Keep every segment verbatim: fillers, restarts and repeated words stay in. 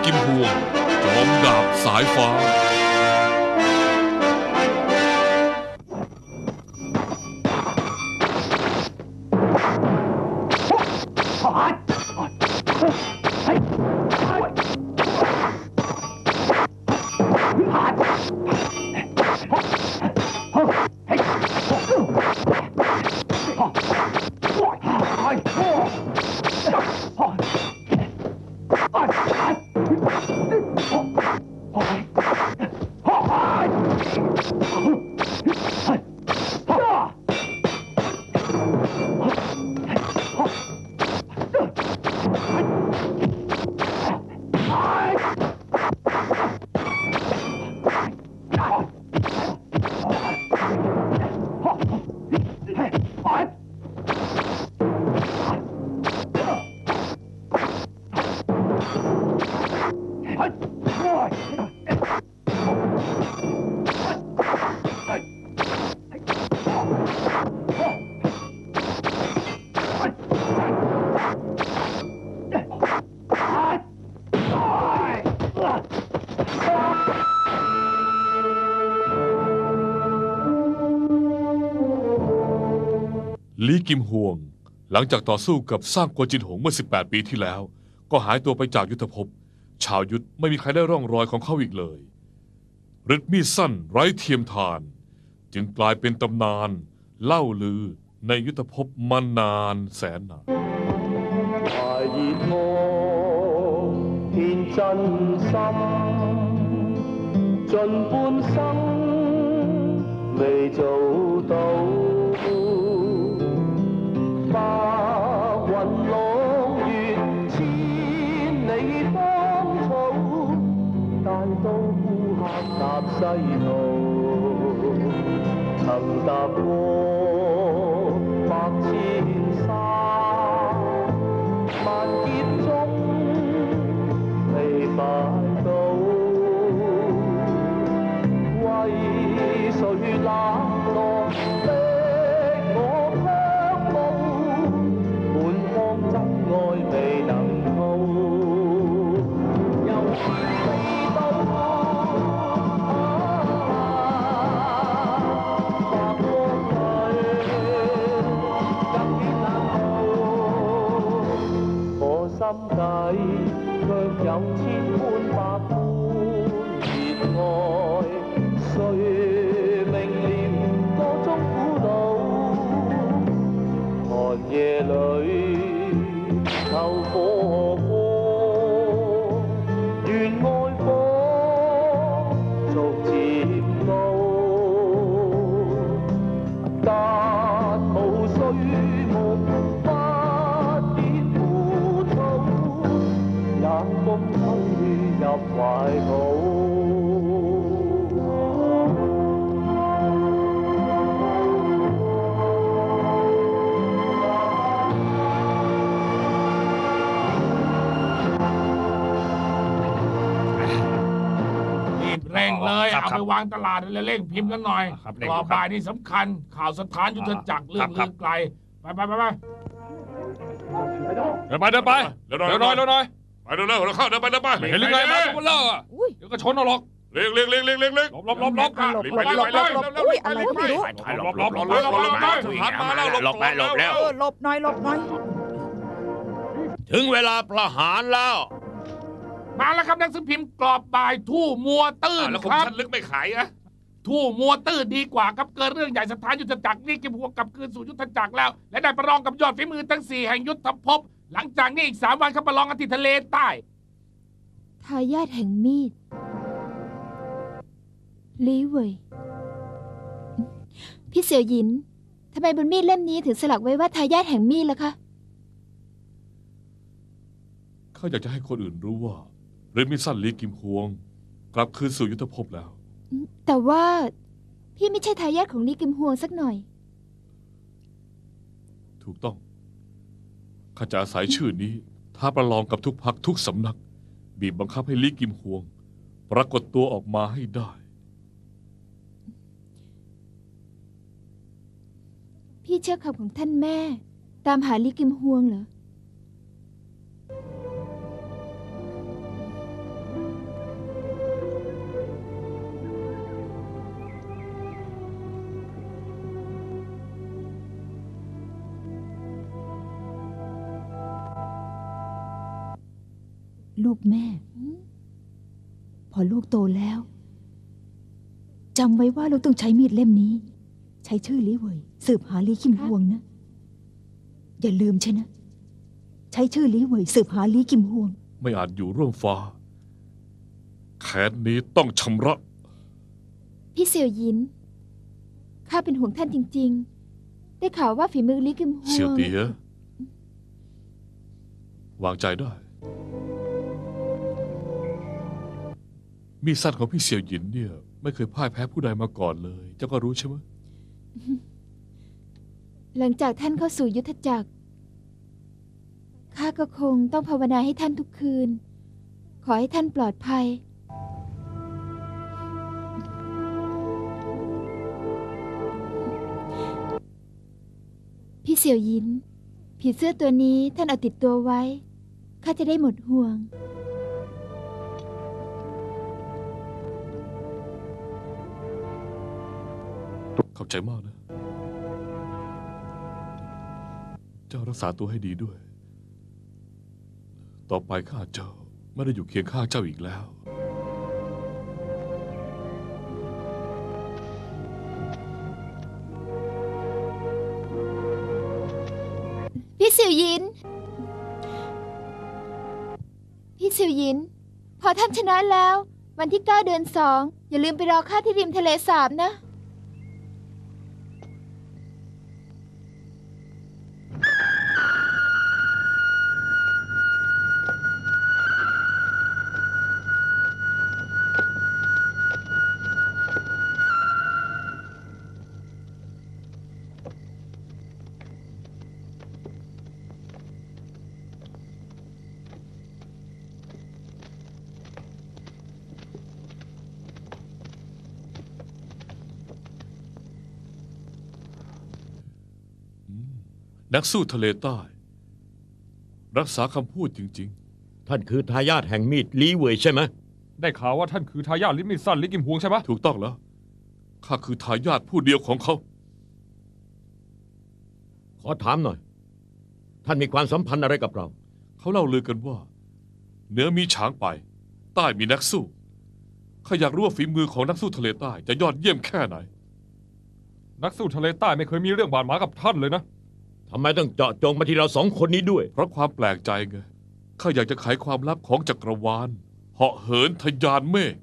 กิมฮวงจอมดาบสายฟ้าลี่กิมฮวงหลังจากต่อสู้กับสร้างกวนจินหงเมื่อสิบแปดปีที่แล้วก็หายตัวไปจากยุทธภพชาวยุทธไม่มีใครได้ร่องรอยของเขาอีกเลยฤทธิ์มีดสั้นไร้เทียมทานจึงกลายเป็นตำนานเล่าลือในยุทธภพมานานแสนนาน盡半生未做到，白雲朗月千里芳草，大刀孤客踏西路，曾踏過百千山，萬劫中未敗倒。誰冷落的我卻步，滿腔真愛未能吐，又是未到。白光裏更顯冷酷，我心底卻有千般百般熱愛。誰明了個中苦惱？寒夜裏透火光，願愛火逐漸高，但無須木不變枯燥，也風吹入懷抱。 เร่งเลยเอาไปวางตลาดแล้วเร่งพิมพ์กันหน่อยรอบ่ายนี่สำคัญข่าวสถานยุทธจักรเรื่องลือไกลไปไปไปไปเดินไปเดินไปเร็วหน่อยเร็วหน่อยเร็วหน่อยไปเร็วเร็วเราเข้าเดินไปเดินไปเห็นหรือไงมาตัวเล่าอ่ะเดี๋ยวก็ชนเอาหรอกเล็กเล็กเล็กเล็กเล็กเล็กหลบหลบหลบหลบไปหลบหลบหลบอุ้ยอะไรก็ไม่รู้หลบหลบหลบหลบหลบหลบหันมาแล้วหลบไปหลบแล้วหลบหน่อยหลบหน่อยถึงเวลาประหารแล้วมาแล้วครับนักสืบพิมพ์กรอบบ่ายทู่มัวตื้นแล้วคมชัดลึกไม่ขายอะทู่มัวตื้นดีกว่าครับเกิดเรื่องใหญ่สถานยุทธจักรนี่กิมฮวงกลับคืนสู่ยุทธจักรแล้วและได้ประลองกับยอดฝีมือทั้งสี่แห่งยุทธภพหลังจากนี้อีกสามวันเขาประลองกันที่ทะเลใต้ทายาทแห่งมีดลี่เว่ยพี่เสี่ยวหยินทำไมบนมีดเล่มนี้ถึงสลักไว้ว่าทายาทแห่งมีดล่ะคะข้าอยากจะให้คนอื่นรู้ว่าเรมิสันลี่กิมฮวงกลับคืนสู่ยุทธภพแล้วแต่ว่าพี่ไม่ใช่ทายาทของลี่กิมฮวงสักหน่อยถูกต้องข้าจะอาศัยชื่อนี้ท้าประลองกับทุกพรรคทุกสำนักบีบบังคับให้ลี่กิมฮวงปรากฏตัวออกมาให้ได้พี่เชื่อคำของท่านแม่ตามหาลี่กิมฮวงเหรอลูกแม่ พอลูกโตแล้วจำไว้ว่าเราต้องใช้มีดเล่มนี้ ใช้ชื่อลิเวยสืบหาลีคิมฮวงนะ อย่าลืมใช่นะ ใช้ชื่อลิเวยสืบหาลีคิมฮวงไม่อาจอยู่ร่วมฟ้าแค้นนี้ต้องชำระพี่เสี่ยวหยิน ข้าเป็นห่วงท่านจริง ๆ ได้ข่าวว่าฝีมือลิกิมฮวงเสี่ยวเตี๋ย วางใจได้ มีดสั้นของพี่เสี่ยวหยินเนี่ย ไม่เคยพ่ายแพ้ผู้ใดมาก่อนเลย เจ้าก็รู้ใช่ไหมหลังจากท่านเข้าสู่ยุทธจักร ข้าก็คงต้องภาวนาให้ท่านทุกคืน ขอให้ท่านปลอดภัย พี่เสี่ยวหยิน ผีเสื้อตัวนี้ท่านเอาติดตัวไว้ ข้าจะได้หมดห่วงขอบใจมากนะ เจ้ารักษาตัวให้ดีด้วย ต่อไปข้าเจ้าไม่ได้อยู่เคียงข้างเจ้าอีกแล้วพี่เสี่ยวหยิน พี่เสี่ยวหยิน พอท่านชนะแล้ว วันที่เก้าเดือนสองอย่าลืมไปรอข้าที่ริมทะเลสาบนะนักสู้ทะเลใต้ รักษาคำพูดจริงท่านคือทายาทแห่งมีดลีเวยใช่ไหมได้ข่าวว่าท่านคือทายาทลิมิตสั้นลิกิมฮวงใช่ไหมๆ ถูกต้องแล้ว ข้าคือทายาทผู้เดียวของเขาขอถามหน่อย ท่านมีความสัมพันธ์อะไรกับเราเขาเล่าลือกันว่า เหนือมีช้างไป ใต้มีนักสู้ ข้าอยากรู้ว่าฝีมือของนักสู้ทะเลใต้จะยอดเยี่ยมแค่ไหนนักสู้ทะเลใต้ไม่เคยมีเรื่องบาดหมางกับท่านเลยนะทำไมต้องเจาะจงมาที่เราสองคนนี้ด้วยเพราะความแปลกใจไง ข้าอยากจะไขความลับของจักรวาล เหาะเหินทะยานเมฆ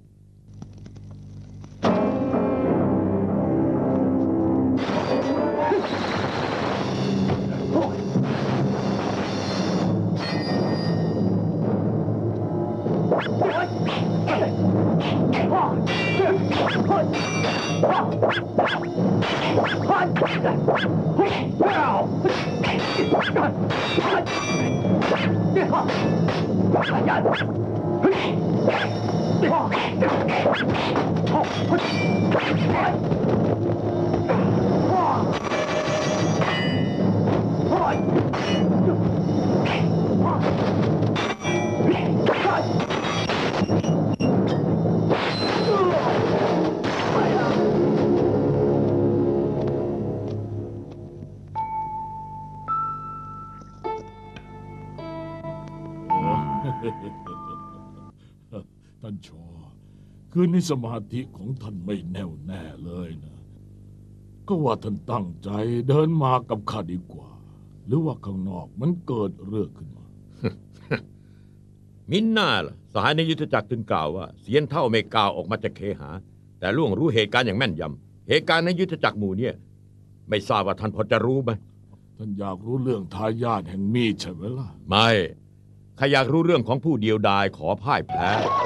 ท่านชอคืนนี้สมาธิของท่านไม่แน่วแน่เลยนะ ก็ว่าท่านตั้งใจเดินมากับข้าดีกว่า หรือว่าข้างนอกมันเกิดเรื่องขึ้นมามินน่าล่ะสหายในยุทธจักรถึงกล่าวว่าเสียนเท่าไม่กล่าวออกมาจากเคหา แต่ล่วงรู้เหตุการณ์อย่างแม่นยำเหตุการณ์ในยุทธจักรหมู่เนี่ยไม่ทราบว่าท่านพอจะรู้ไหมท่านอยากรู้เรื่องทายาทแห่งมีดใช่ไหมล่ะไม่ข้าอยากรู้เรื่องของผู้เดียวดายขอพ่ายแพ้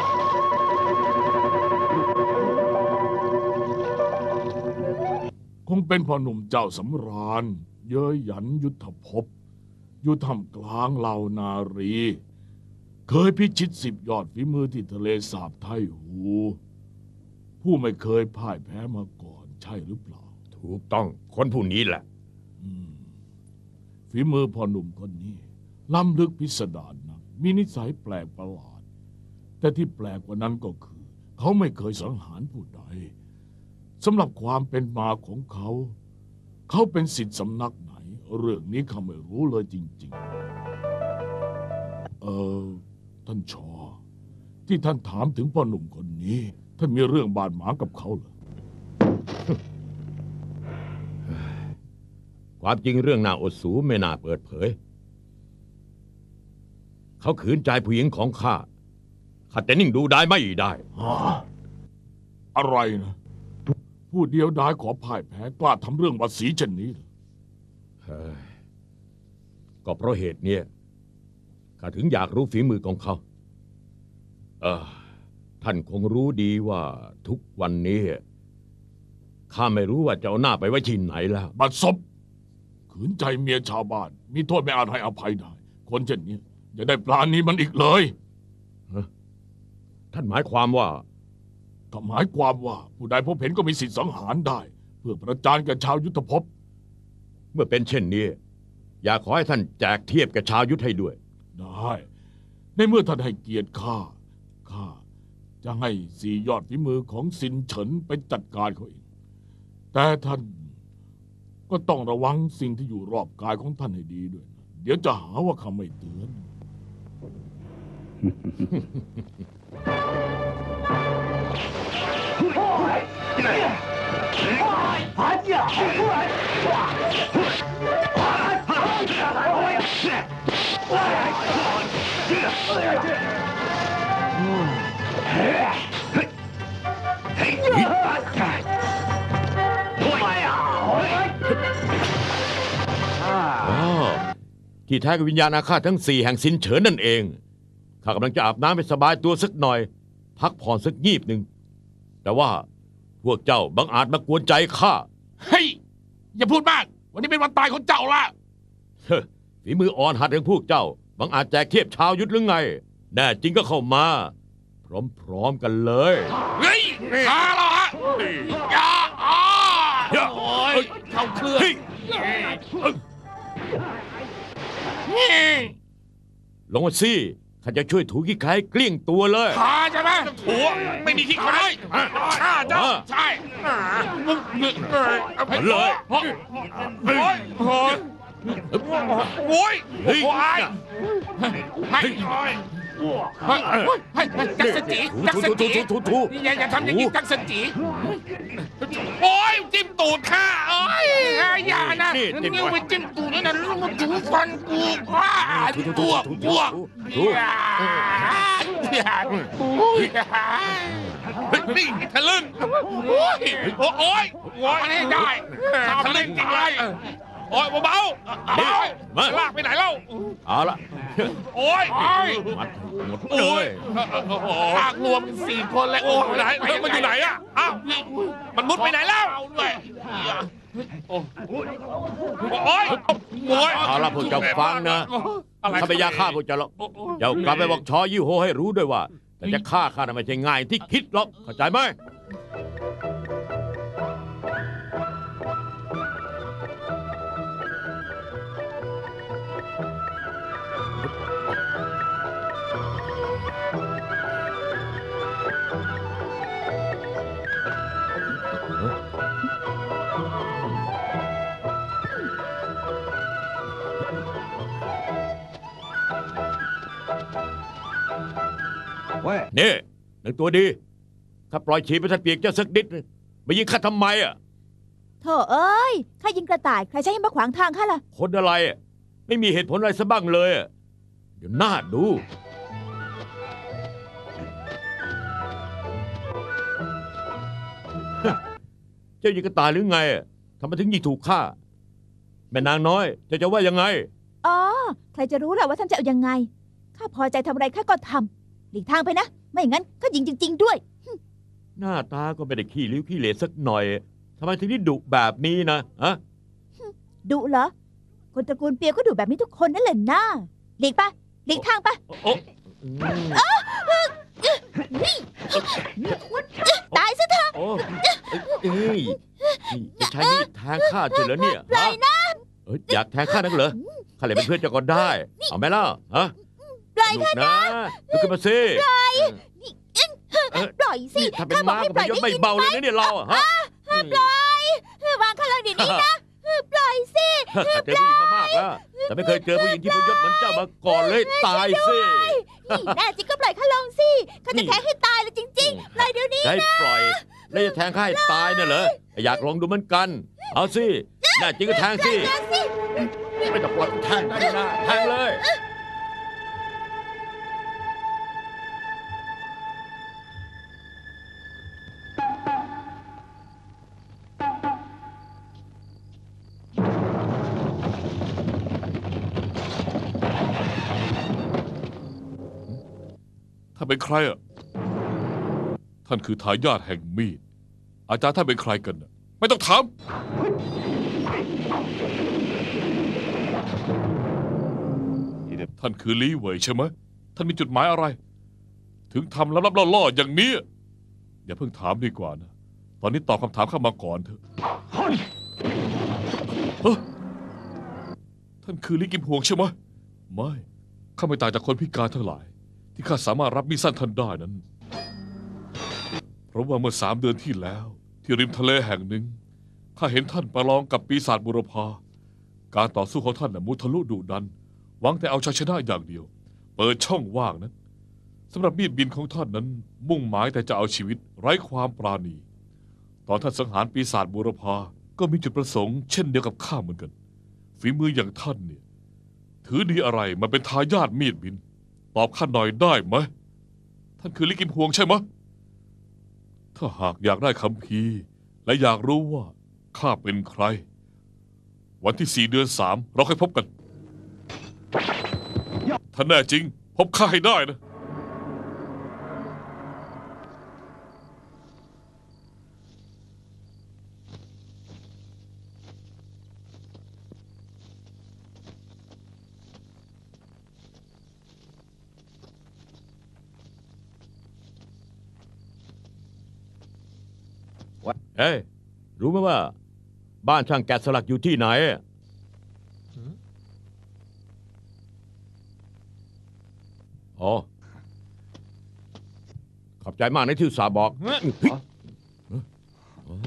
คงเป็นพ่อหนุ่มเจ้าสำราญ เย้ยหยันยุทธภพ อยู่ท่ามกลางเหล่านารี เคยพิชิตสิบยอดฝีมือที่ทะเลสาบไทหู ผู้ไม่เคยพ่ายแพ้มาก่อนใช่หรือเปล่าถูกต้องคนผู้นี้แหละอืมฝีมือพ่อหนุ่มคนนี้ล้ำลึกพิสดารนะมีนิสัยแปลกประหลาด แต่ที่แปลกกว่านั้นก็คือ เขาไม่เคยสังหารผู้ใดสำหรับความเป็นมาของเขา เขาเป็นศิษย์สำนักไหน เรื่องนี้ข้าไม่รู้เลยจริงๆ เออท่านชอ ที่ท่านถามถึงพ่อหนุ่มคนนี้ ท่านมีเรื่องบาดหมางกับเขาเหรอความจริงเรื่องน่าอดสูไม่น่าเปิดเผย เขาขืนใจผู้หญิงของข้า ข้าจะนิ่งดูได้ไม่ได้อะไรนะ ผู้เดียวดายขอพ่ายแพ้กล้าทำเรื่องบาดสีเช่นนี้เหรอเฮ้ยก็เพราะเหตุเนี้ยข้าถึงอยากรู้ฝีมือของเขา เออ ท่านคงรู้ดีว่าทุกวันนี้ข้าไม่รู้ว่าจะเอาหน้าไปไว้ที่ไหนแล้วบัดซบขืนใจเมียชาวบ้าน มีโทษไม่อาจให้อภัยได้ คนเช่นนี้อย่าได้ปราณีมันอีกเลยท่านหมายความว่าก็หมายความว่าผู้ใดพบเห็นก็มีสิทธิสังหารได้ เพื่อประจานแก่ชาวยุทธภพเมื่อเป็นเช่นนี้ อยากขอให้ท่านแจกเทียบกับชาวยุทธให้ด้วยได้ ในเมื่อท่านให้เกียรติข้า ข้าจะให้สี่ยอดฝีมือของสินเฉินไปจัดการเขาเอง แต่ท่านก็ต้องระวังสิ่งที่อยู่รอบกายของท่านให้ดีด้วยนะเดี๋ยวจะหาว่าข้าไม่เตือนอ๋อ ที่แท้ก็วิญญาณอาฆาตทั้งสี่แห่งสินเฉินนั่นเอง ข้ากำลังจะอาบน้ำให้สบายตัวสักหน่อย พักผ่อนสักงีบหนึ่ง แต่ว่าพวกเจ้าบังอาจมากวนใจข้าเฮ้ย อย่าพูดมาก วันนี้เป็นวันตายของเจ้าละเฮ้อฝีมืออ่อนหัดของพวกเจ้า บังอาจแจกเทียบชาวยุทธหรือไง แน่จริงก็เข้ามา พร้อมๆกันเลยเฮ้ยฆ่าเราฮะอย่าอ่าโอ้ยเข้าเครื่องนี่ลงมาสิข้าจะช่วยถูขี้ใครเกลี้ยงตัวเลยฆ่าใช่ไหมถูไม่มีที่ใครฆ่าเจ้าใช่เอาไปเลยโอ้ยโอ้ยโอ้ยโอ้ยเฮ้ยโอ้ยให้โอ้ยให้ให้จักรสจีจักรสจีถูถูอย่าอย่าทำอย่างนี้จักรสจีโอ้ยจิ้มตูดข้าโอ้ยอย่านะนิ้วไปจิ้มตูดแล้วนะลูกมันถูฟันกูว้าตัวตัวอย่าอย่าโอ้ยนี่ทะลึ่งโอ้ยโอ้ยโอ้ยให้ได้ทะลึ่งจริงเลยโอ้ยเบาๆเบาลากไปไหนเล่าเอาละโอ้ยโอ้ยมัดหมดเลโอ้ยยลากรวมสี่คนเลยโอ้ยไหนมันอยู่ไหนอะอ้าวมันมุดไปไหนแล้วด้วยโอ้ยโอ้ยโอ้ยเอาละพวกเจ้าฟังนะอะไรข้าไม่อยากฆ่าพวกเจ้าหรอกเจ้ากลับไปบอกชอยี่โฮให้รู้ด้วยว่า แต่จะฆ่าข้าน่ะไม่ใช่ง่ายที่คิดหรอก เข้าใจไหม นี่หนึ่งตัวดี ข้าปล่อยฉีไปท่านเปียกเจ้าสักนิดนึงมายิงข้าทำไมอ่ะโธ่เอ้ย ข้ายิงกระต่าย ใครใช้ให้มาขวางทางข้าล่ะคนอะไรอ่ะไม่มีเหตุผลอะไรซะบ้างเลยอ่ะเดี๋ยวหน้าดู เจ้ายิงกระต่ายหรือไงอ่ะทำไมถึงยิงถูกฆ่า แม่นางน้อยเจ้าจะว่ายังไงอ๋อ ใครจะรู้ล่ะว่าท่านจะเอายังไง ข้าพอใจทำอะไรข้าก็ทำหลีกทางไปนะ ไม่อย่างนั้นข้ายิงจริง ๆ ด้วยหน้าตาก็ไม่ได้ขี้ริ้วขี้เหร่สักหน่อยทำไมถึงได้ดุแบบนี้นะฮะดุเหรอ คนตระกูลเปียก็ดุแบบนี้ทุกคนนั่นแหละนะหลีกปะหลีกทางปะโอ้อืมตายซะเถอะโอ้เอ้ยนี่จะใช้มีดแทงข้าเฉยเหรอเนี่ยปล่อยนะเอ้ยอยากแทงข้านักเหรอข้าเลยเป็นเพื่อนเจ้าก็ได้ เอาไหมล่ะฮะปล่อยลูกนะลุกขึ้นมาสิเอ้ยปล่อยสินี่ถ้าเป็นข้าบอกม้าให้ก็ปล่อยไม่ยศได้ไม่ยินเบาไหมเลยนะเนี่ยเราอะฮะปล่อยวางข้าลงเดี๋ยวนี้นะ ปล่อยสิข้าเจอผู้หญิงมามากแล้วแต่ไม่เคยเจอผู้หญิงที่พยศเหมือนเจ้ามาก่อนเลยตายสินี่แน่จริงก็ปล่อยข้าลงสิข้าจะแทงให้ตายเลยจริงๆปล่อยเดี๋ยวนี้จะให้ปล่อยแล้วจะแทงข้าให้ตายน่ะเหรออยากลองดูเหมือนกัน เอาสิแน่จริงก็แทงสิไม่ต้องปล่อยแทงได้นะแทงเลยท่านเป็นใครอ่ะ ท่านคือทายาทแห่งมีด อาจารย์ท่านเป็นใครกันน่ะไม่ต้องถาม ท่านคือลี่เหวยใช่ไหม ท่านมีจุดหมายอะไร ถึงทำลับๆล่อๆอย่างนี้ อย่าเพิ่งถามดีกว่านะ ตอนนี้ตอบคำถามข้ามาก่อนเถอะเฮ้ยท่านคือลี่กิมฮวงใช่ไหม ไม่ ข้าไม่ต่างจากคนพิการทั้งหลาย ที่ข้าสามารถรับมีดสั้นท่านได้นั้น เพราะว่าเมื่อสามเดือนที่แล้ว ที่ริมทะเลแห่งหนึ่งข้าเห็นท่านประลองกับปีศาจบุรพาการต่อสู้ของท่านน่ะมุทะลุดุดันหวังแต่เอาชัยชนะอย่างเดียว เปิดช่องว่างนั้นสำหรับมีดบินของท่านนั้น มุ่งหมายแต่จะเอาชีวิตไร้ความปราณี ตอนท่านสังหารปีศาจบุรพาก็มีจุดประสงค์เช่นเดียวกับข้าเหมือนกันฝีมืออย่างท่านเนี่ยถือดีอะไรมาเป็นทายาทมีดบิน ตอบข้าหน่อยได้ไหมท่านคือลิกิมฮวงใช่ไหมถ้าหากอยากได้คำพีร์และอยากรู้ว่าข้าเป็นใคร วันที่สี่เดือนสามเราค่อยพบกันถ้าแน่จริงพบข้าให้ได้นะเฮ้ยรู้ไหมว่า บ้านช่างแกะสลักอยู่ที่ไหนอ๋อขอบใจมากนะที่อุตส่าห์บอกโอ้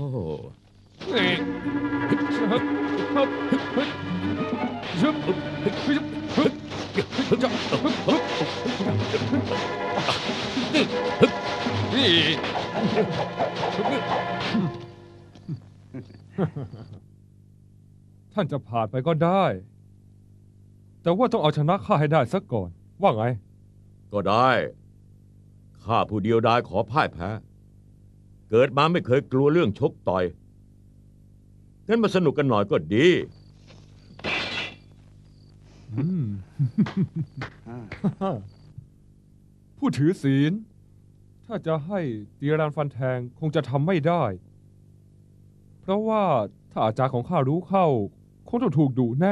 ท่านจะผ่านไปก็ได้ แต่ว่าต้องเอาชนะข้าให้ได้ซะก่อน ว่าไงก็ได้ข้าผู้เดียวดายขอพ่ายแพ้ เกิดมาไม่เคยกลัวเรื่องชกต่อยงั้นมาสนุกกันหน่อยก็ดีอืม ผู้ถือศีล ถ้าจะให้ตีรานฟันแทงคงจะทำไม่ได้ เพราะว่าถ้าอาจารย์ของข้ารู้เข้า คงต้องถูกดุแน่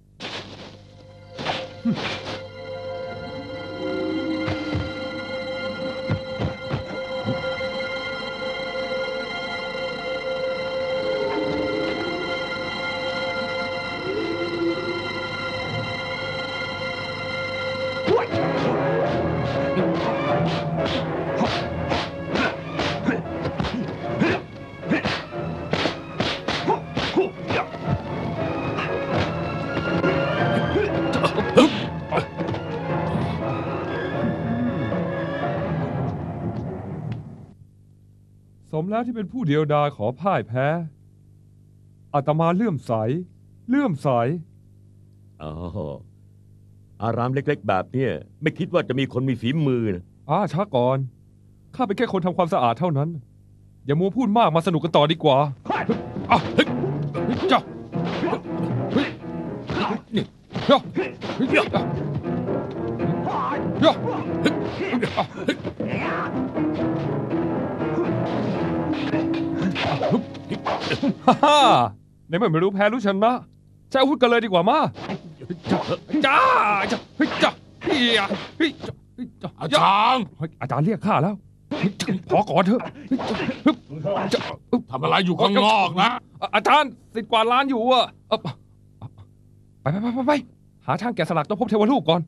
สมแล้วที่เป็นผู้เดียวดายขอพ่ายแพ้ อาตมาเลื่อมใส เลื่อมใสอ๋อ อารามเล็กๆแบบเนี้ยไม่คิดว่าจะมีคนมีฝีมือนะอ่าช้าก่อน ข้าเป็นแค่คนทำความสะอาดเท่านั้น อย่ามัวพูดมากมาสนุกกันต่อดีกว่าอ่ะเฮ้ยเฮ้ยจ้าเฮ้ยนี่เฮ้ยเฮ้ยเฮ้ยเฮ้ยเฮ้ยฮ่าฮ่าในเมื่อไม่รู้แพ้รู้ชนะใช้อาวุธกันเลยดีกว่ามาจ้าจ้าเฮ้ยจ้าเฮ้ยเฮ้ยจ้าอาจารย์เฮ้ยอาจารย์เรียกข้าแล้วเฮ้ยพอก่อนเถอะเฮ้ยจะทำอะไรอยู่ข้างนอกนะอาจารย์ติดกวาดลานอยู่อะเอาไปไปไปไปไปหาช่างแกะสลักต้องพบเทวรูปก่อน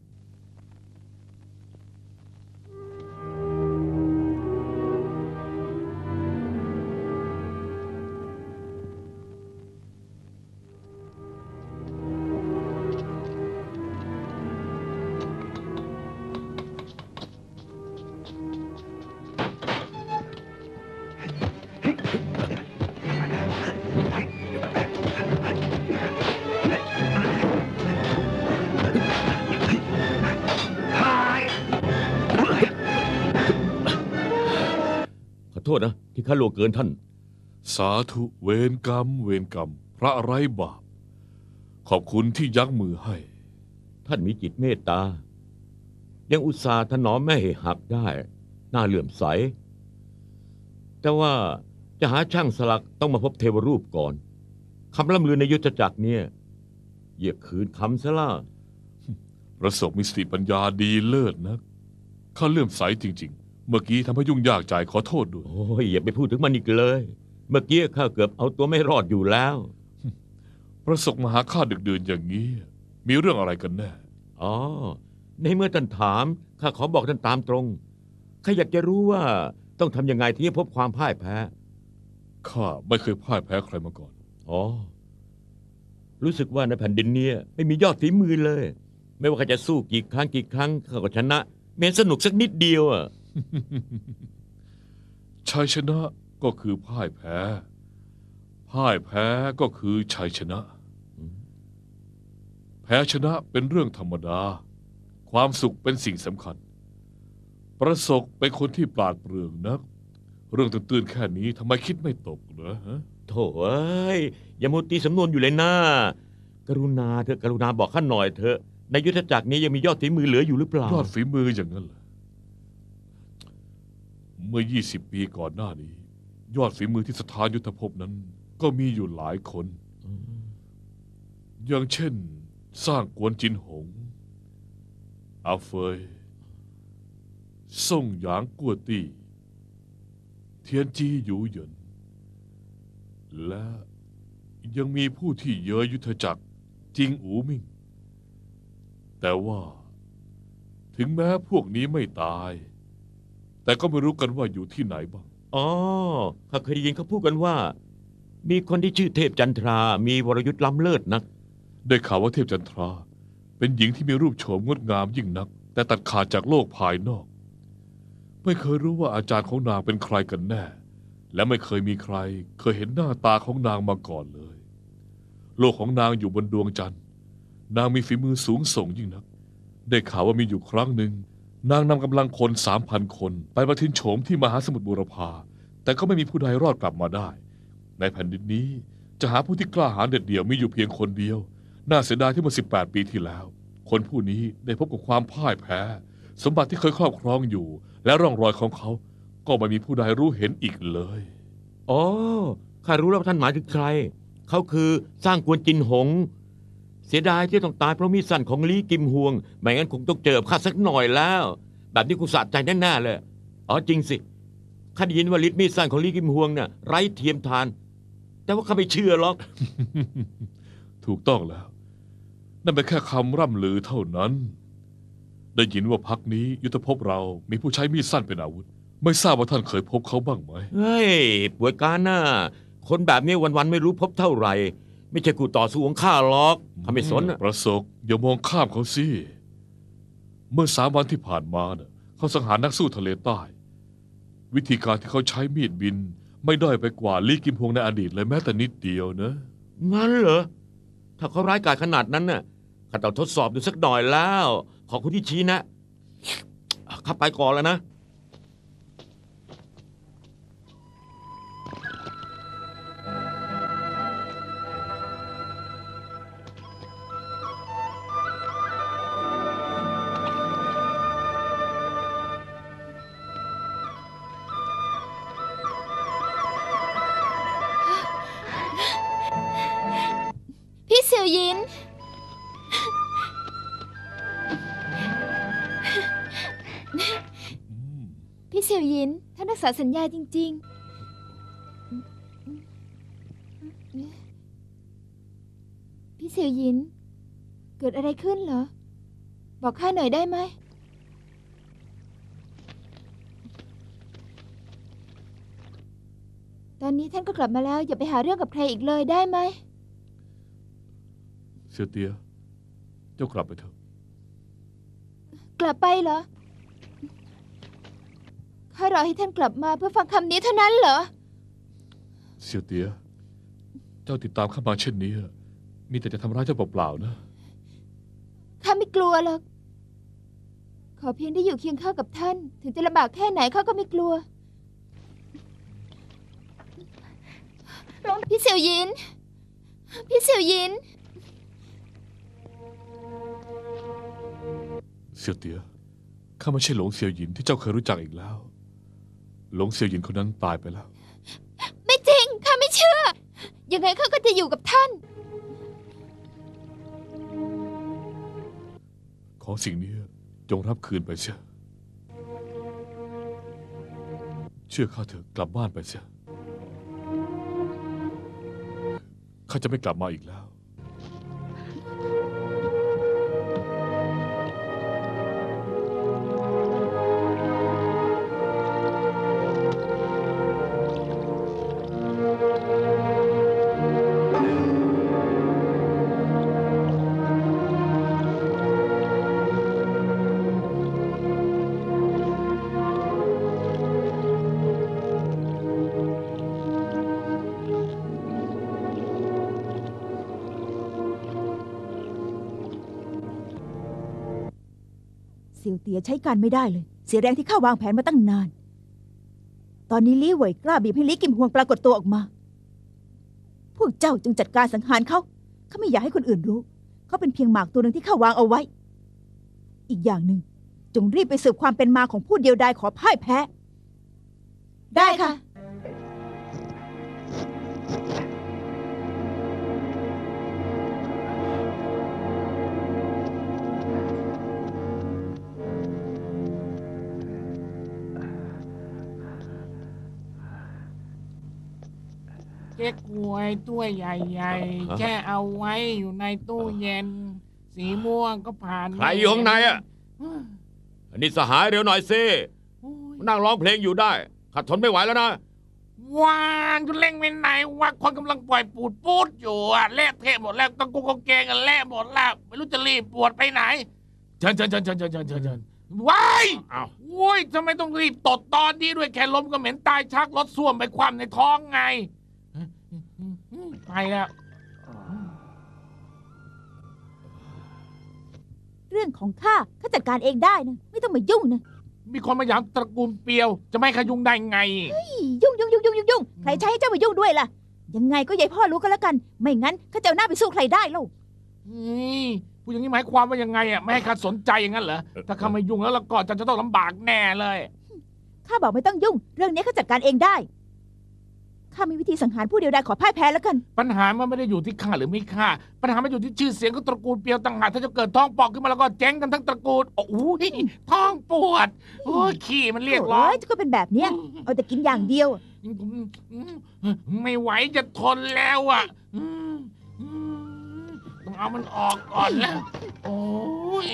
โทษนะ ที่ข้าล่วงเกินท่านสาธุเวรกรรม เวรกรรม พระไร้บาป ขอบคุณที่ยักมือให้ท่านมีจิตเมตตา ยังอุตส่าห์ถนอมแม่ให้หักได้ น่าเลื่อมใส แต่ว่าจะหาช่างสลักต้องมาพบเทวรูปก่อนคำล่ำลือในยุทธจักรเนี่ยเหยียบคืนคำซะล่ะประสบมีสติปัญญาดีเลิศนะข้าเลื่อมใสจริง ๆ เมื่อกี้ทำให้ยุ่งยากใจขอโทษด้วยโอ้ยอย่าไปพูดถึงมันอีกเลย เมื่อกี้ข้าเกือบเอาตัวไม่รอดอยู่แล้วประสบมาหาข้าดึกดื่นอย่างนี้ มีเรื่องอะไรกันแน่อ๋อ ในเมื่อท่านถามข้าขอบอกท่านตามตรงข้าอยากจะรู้ว่าต้องทำยังไงที่จะพบความพ่ายแพ้ข้าไม่เคยพ่ายแพ้ใครมาก่อนอ๋อ รู้สึกว่าในแผ่นดินเนี้ไม่มียอดฝีมือเลย ไม่ว่าข้าจะสู้กี่ครั้งกี่ครั้งข้าก็ชนะแม้สนุกสักนิดเดียวอ่ะชัยชนะก็คือพ่ายแพ้ พ่ายแพ้ก็คือชัยชนะ แพ้ชนะเป็นเรื่องธรรมดา ความสุขเป็นสิ่งสำคัญ ประสบเป็นคนที่ปราดเปรื่องนัก เรื่องตื่นๆแค่นี้ทำไมคิดไม่ตกเหรอฮะโถ่เอ้ยอย่ามัวตีสำนวนอยู่เลยนะกรุณาเถอะกรุณาบอกข้าหน่อยเถอะในยุทธจักรนี้ยังมียอดฝีมือเหลืออยู่หรือเปล่ายอดฝีมืออย่างนั้นเหรอเมื่อยี่สิบปีก่อนหน้านี้ ยอดฝีมือที่สถานยุทธภพนั้น ก็มีอยู่หลายคน อย่างเช่น สร้างกวนจินหง อาเฟย ส่งหยางกัวตี้ เทียนจีหยูเหยิน และยังมีผู้ที่เยอะยุทธจักรจิงอูมิง แต่ว่า ถึงแม้พวกนี้ไม่ตาย แต่ก็ไม่รู้กันว่าอยู่ที่ไหนบ้างอ๋อข้าเคยได้ยินเขาพูดกันว่า มีคนที่ชื่อเทพจันทรา มีวรยุทธ์ล้ำเลิศนักได้ข่าวว่าเทพจันทรา เป็นหญิงที่มีรูปโฉมงดงามยิ่งนัก แต่ตัดขาดจากโลกภายนอก ไม่เคยรู้ว่าอาจารย์ของนางเป็นใครกันแน่ และไม่เคยมีใครเคยเห็นหน้าตาของนางมาก่อนเลย โลกของนางอยู่บนดวงจันทร์ นางมีฝีมือสูงส่งยิ่งนัก ได้ข่าวว่ามีอยู่ครั้งหนึ่ง นางนำกำลังคนสามพันคน ไปประทินโฉมที่มหาสมุทรบูรพา แต่ก็ไม่มีผู้ใดรอดกลับมาได้ ในแผ่นดินนี้จะหาผู้ที่กล้าหาญเด็ดเดี่ยวมีอยู่เพียงคนเดียว น่าเสียดายที่เมื่อสิบแปดปีที่แล้ว คนผู้นี้ได้พบกับความพ่ายแพ้ สมบัติที่เคยครอบครองอยู่ และร่องรอยของเขา ก็ไม่มีผู้ใดรู้เห็นอีกเลยอ๋อข้ารู้แล้วว่าท่านหมายถึงใคร เขาคือสร้างกวนจินหง เสียดายที่ต้องตายเพราะมีดสั้นของลีกิมฮวง ไม่งั้นคงต้องเจอข้าสักหน่อยแล้ว แบบนี้กูสะใจแน่ๆเลย อ๋อจริงสิข้าได้ยินว่าฤทธิ์มีดสั้นของลีกิมฮวงเนี่ยไร้เทียมทาน แต่ว่าข้าไม่เชื่อหรอกถูกต้องแล้ว นั่นเป็นแค่คำร่ำลือเท่านั้น ได้ยินว่าพักนี้ยุทธภพเรามีผู้ใช้มีดสั้นเป็นอาวุธ ไม่ทราบว่าท่านเคยพบเขาบ้างไหมเฮ้ยป่วยการน่ะคนแบบนี้วันๆไม่รู้พบเท่าไหร่ ไม่ใช่กูต่อสู้ของข้าหรอกข้าไม่สนน่ะประสบอย่ามองข้ามเขาสิ เมื่อสามวันที่ผ่านมาเน่ะเขาสังหารนักสู้ทะเลใต้ วิธีการที่เขาใช้มีดบิน ไม่ด้อยไปกว่าลี่กิมฮวงในอดีตเลยแม้แต่นิดเดียวนะงั้นเหรอ ถ้าเขาร้ายกาจขนาดนั้นน่ะข้าต้องทดสอบดูสักหน่อยแล้ว ขอบคุณที่ชี้นะข้าไปก่อนแล้วนะพี่เสี่ยวหยิน พี่เสี่ยวหยิน ท่านรักษาสัญญาจริงๆ พี่เสี่ยวหยิน เกิดอะไรขึ้นเหรอ บอกข้าหน่อยได้ไหม ตอนนี้ท่านก็กลับมาแล้ว อย่าไปหาเรื่องกับใครอีกเลยได้ไหมเสี่ยวเตีย เจ้ากลับไปเถอะกลับไปเหรอ ข้ารอให้ท่านกลับมาเพื่อฟังคำนี้เท่านั้นเหรอเสี่ยวเตีย เจ้าติดตามข้ามาเช่นนี้ มีแต่จะทำร้ายเจ้าเปล่าๆนะข้าไม่กลัวหรอก ขอเพียงได้อยู่เคียงข้างกับท่าน ถึงจะลำบากแค่ไหนข้าก็ไม่กลัวพี่เสี่ยวหยิน พี่เสี่ยวหยินเสี่ยวเตี๋ยข้าไม่ใช่หลงเสี่ยวหยินที่เจ้าเคยรู้จักอีกแล้ว หลงเสี่ยวหยินคนนั้นตายไปแล้วไม่จริง ข้าไม่เชื่อ ยังไงข้าก็จะอยู่กับท่านขอสิ่งนี้จงรับคืนไปเสียเชื่อข้าเถอะกลับบ้านไปเสียข้าจะไม่กลับมาอีกแล้วเสี่ยวเตี๋ยใช้การไม่ได้เลย เสียแรงที่ข้าวางแผนมาตั้งนาน ตอนนี้ลี่เหวยกล้าบีบให้ลี่กิมฮวงปรากฏตัวออกมา พวกเจ้าจึงจัดการสังหารเขาข้าไม่อยากให้คนอื่นรู้ เขาเป็นเพียงหมากตัวหนึ่งที่ข้าวางเอาไว้ อีกอย่างหนึ่งจงรีบไปสืบความเป็นมาของผู้เดียวดายขอพ่ายแพ้ ได้ค่ะเก๊กฮวยถ้วยใหญ่ๆแค่เอาไว้อยู่ในตู้เย็น สีม่วงก็ผ่านใครอยู่ข้างในอ่ะ อันนี้สหายเร็วหน่อยสิโอ้ยนั่งร้องเพลงอยู่ได้ขัดทนไม่ไหวแล้วนะวานจะเล่งไปไหนว่าคนกำลังปล่อยปูดปูดอยู่อะเละเทะหมดแล้วตะกุกกางเกงกันเละหมดแล้วไม่รู้จะรีบปวดไปไหนเชิญเชิญเชิญเชิญเชิญเชิญเชิญเชิญว้ายอ้าวโว้ยทำไมต้องรีบตดตอนนี้ด้วยแค่ล้มก็เหม็นตายชักรถส้วมไปคว่ำในท้องไงไปแล้วเรื่องของข้าข้าจัดการเองได้นะไม่ต้องมายุ่งนะมีคนมาหยามตระกูลเปียว จะไม่ขยุงได้ไงยุ่งยุ่งยุ่งยุ่งยุ่งยุ่งใครใช้ให้เจ้ามายุ่งด้วยล่ะ ยังไงก็ยายพ่อรู้ก็แล้วกัน ไม่งั้นข้าจะเอาหน้าไปสู้ใครได้เล่านี่พูดอย่างนี้หมายความว่ายังไงอ่ะไม่ให้ข้าสนใจอย่างนั้นเหรอถ้าข้าไม่ยุ่งแล้วแล้วก็จะจะต้องลำบากแน่เลยข้าบอกไม่ต้องยุ่ง เรื่องนี้ข้าจัดการเองได้ข้ามีวิธีสังหารผู้เดียวดายขอพ่ายแพ้แล้วกันปัญหามันไม่ได้อยู่ที่ข้าหรือไม่ข้าปัญหามันอยู่ที่ชื่อเสียงของตระกูลเปียวต่างหากถ้าจะเกิดท้องป่องขึ้นมาแล้วก็เจ๊งกันทั้งตระกูลโอ้โหท้องปวดโอ้ยขี้มันเรียกร้องโอ้ยก็เป็นแบบเนี้ยเอาแต่กินอย่างเดียวไม่ไหวจะทนแล้วอ่ะต้องเอามันออกก่อนแล้วโอ้ย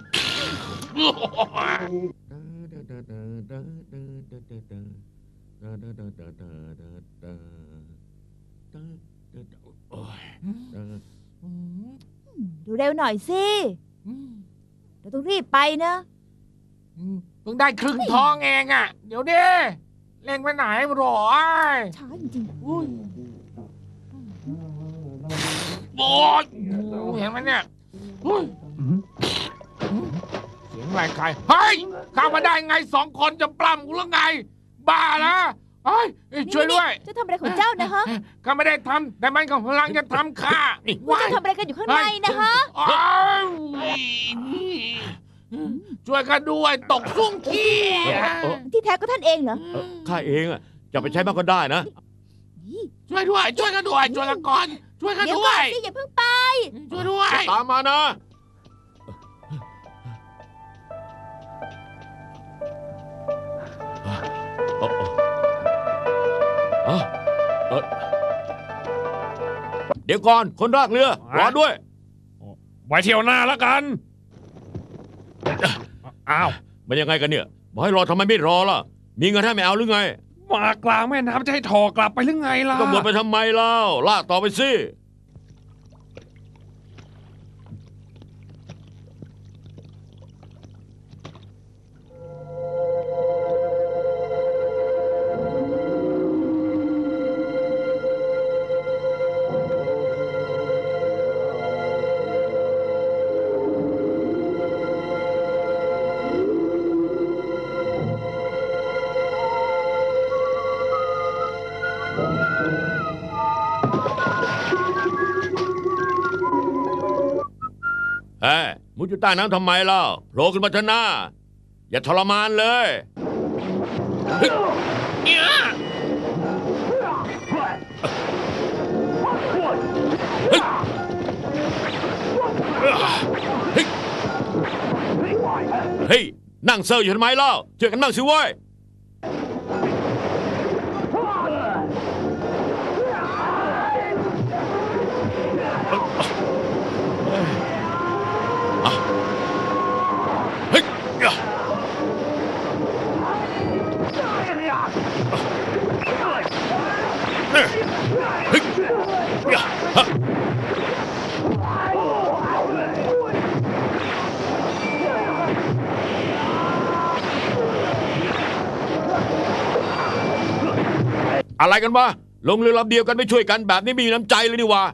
ดูเร็วหน่อยสิเราต้องรีบไปนะเพิ่งได้ครึ่งท้องเองอ่ะ เดี๋ยวดิเล่งไปไหนหรอช้าจริงอุ้ยโอ้ยเห็นไหมเนี่ยอุ้ยเสียงอะไรใครเฮ้ยเข้ามาได้ไงสองคนจะปล้ำกูหรือไง บ้าละเฮ้ยๆช่วยด้วยจะทำอะไรของเจ้านะฮะข้าไม่ได้ทำแต่มันกำลังจะทำข้าว่าจะทำอะไรกันอยู่ข้างในนะฮะอ้าวช่วยข้าด้วยตกสุ่งขี้ที่แท้ก็ท่านเองเหรอเอ่อข้าเองอ่ะจะไปใช้บ้างก็ได้นะช่วยด้วยช่วยข้าด้วยช่วยข้าก่อนช่วยข้าเดี๋ยวด้วก่อนยสิอย่าเพิ่งไปช่วยด้วยตามมานะเอ้าเอ้าเดี๋ยวก่อนคนรากเรือรอด้วยไว้เที่ยวหน้าแล้วกัน อ้าวมันยังไงกันเนี่ยบอกให้รอทำไมไม่รอล่ะ มีเงินให้ไม่เอาหรือไงมากลางแม่น้ำจะให้ถอกลับไปหรือไงล่ะก็หมดไปทำไมเล่าลากต่อไปสิเฮ้ยมุดอยู่ใต้น้ำทำไมเล่าโผล่ขึ้นมาเถอะหน้าอย่าทรมานเลยเฮ้ยเนี่ยเฮ้ยเฮ้ยนั่งเซอร์อยู่ทำไมเล่าช่วยกันนั่งสิเว้ยเฮ้ยเฮ้ยอะไรกันวะลงเรือลำเดียวกันไม่ช่วยกันแบบนี้ไม่มีน้ำใจเลยนี่วะ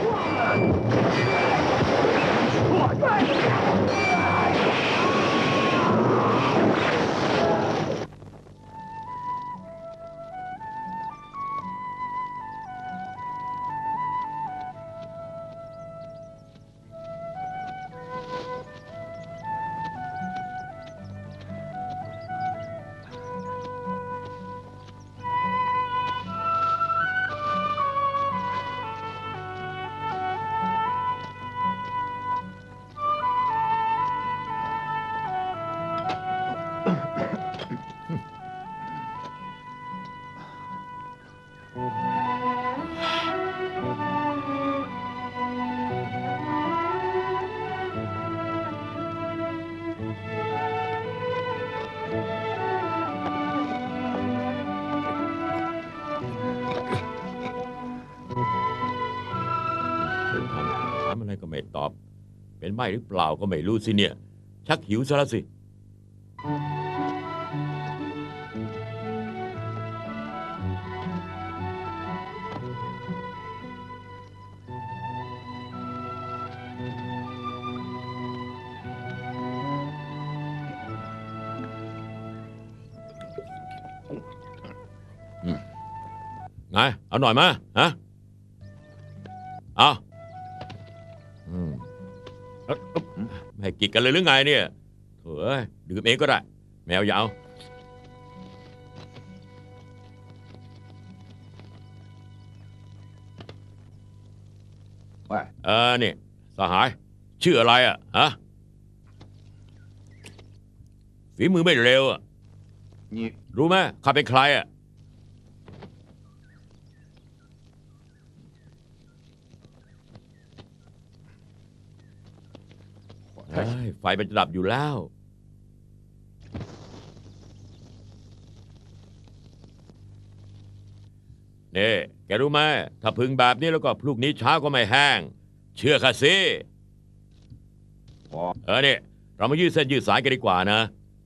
ถามอะไรก็ไม่ตอบเป็นใบ้หรือเปล่าก็ไม่รู้สิเนี่ยชักหิวซะแล้วสิไงเอาหน่อยมาฮะเอาอืมเอ๊ะเอ๊ะไม่ให้กินกันเลยหรือไงเนี่ยเถอะดื่มเองก็ได้แมวยาวเออนี่สหายชื่ออะไรอ่ะฮะฝีมือไม่เร็วอ่ะรู้ไหมข้าเป็นใครอ่ะไฟมันจะดับอยู่แล้วนี่แกรู้ไหมถ้าพึ่งแบบนี้แล้วก็พรุ่งนี้เช้าก็ไม่แห้งเชื่อข้าสิเออเนี่ยเรามายืดเส้นยืดสายกันดีกว่านะ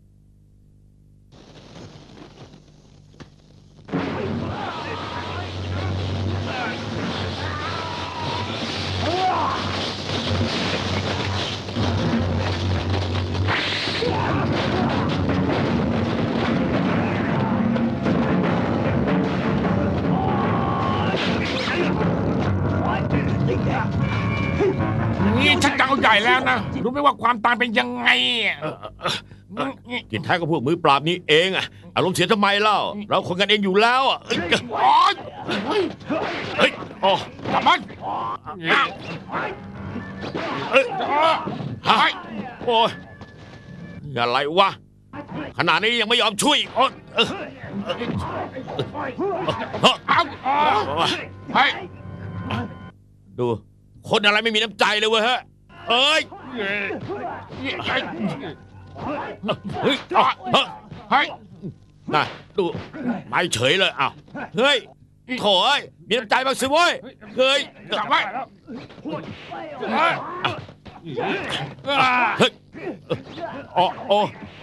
นี่ชักจะเอาใหญ่แล้วนะรู้ไหมว่าความตายเป็นยังไงกินแท้ก็พวกมือปราบนี้เองอะอารมณ์เสียทำไมเล่าเราคนกันเองอยู่แล้วอะเอ้ยโอ๊ยเฮ้ยโอ้กลับมันเอ้ยเฮ้ยโอ้ยอะไรวะขนาดนี้ยังไม่ยอมช่วยโอ๊ยเออเออเอาเฮ้ยดูคนอะไรไม่มีน้ำใจเลยเว้ยฮะเอ้ยเฮ้ยเฮ้ยเฮ้ยน่ะดูไม่เฉยเลยอ้าวเฮ้ยโถ่เอ้ยมีน้ำใจบ้างสิเว้ยเฮ้ยจับไว้เฮ้ยเฮ้ยโอ้โอ้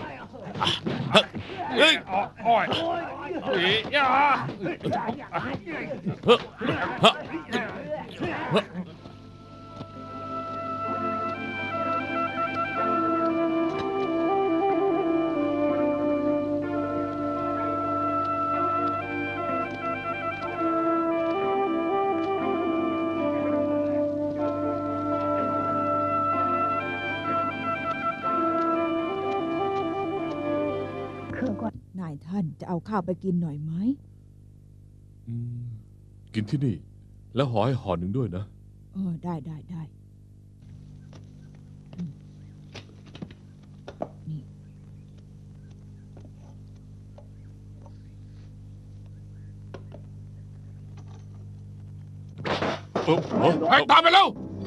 เฮ้ยโอ้ยอย่าเฮ้ยเฮ้ยนายท่านจะเอาข้าวไปกินหน่อยไหมอืมกินที่นี่ แล้วห่อให้ห่อหนึ่งด้วยนะเออได้ได้ได้อืมนี่เออเออไปตามไปเร็ว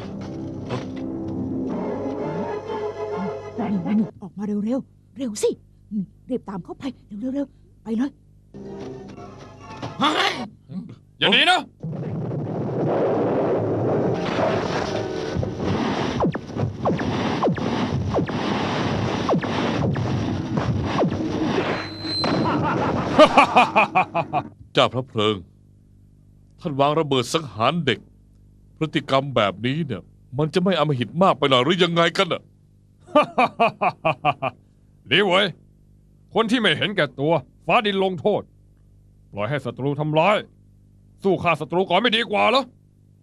นี่นี่นี่ออกมาเร็วเร็วเร็วสินี่รีบตามเข้าไปเร็วเร็วเร็วไปเลยเฮ้ยอย่าหนีนะเจ้าพระเพลิง ท่านวางระเบิดสังหารเด็ก พฤติกรรมแบบนี้เนี่ย มันจะไม่อำมหิตมากไปหน่อยหรือยังไงกันอ่ะดีเว้ย คนที่ไม่เห็นแก่ตัว ฟ้าดินลงโทษ ปล่อยให้ศัตรูทำร้าย สู้ฆ่าศัตรูก่อนไม่ดีกว่าเหรอ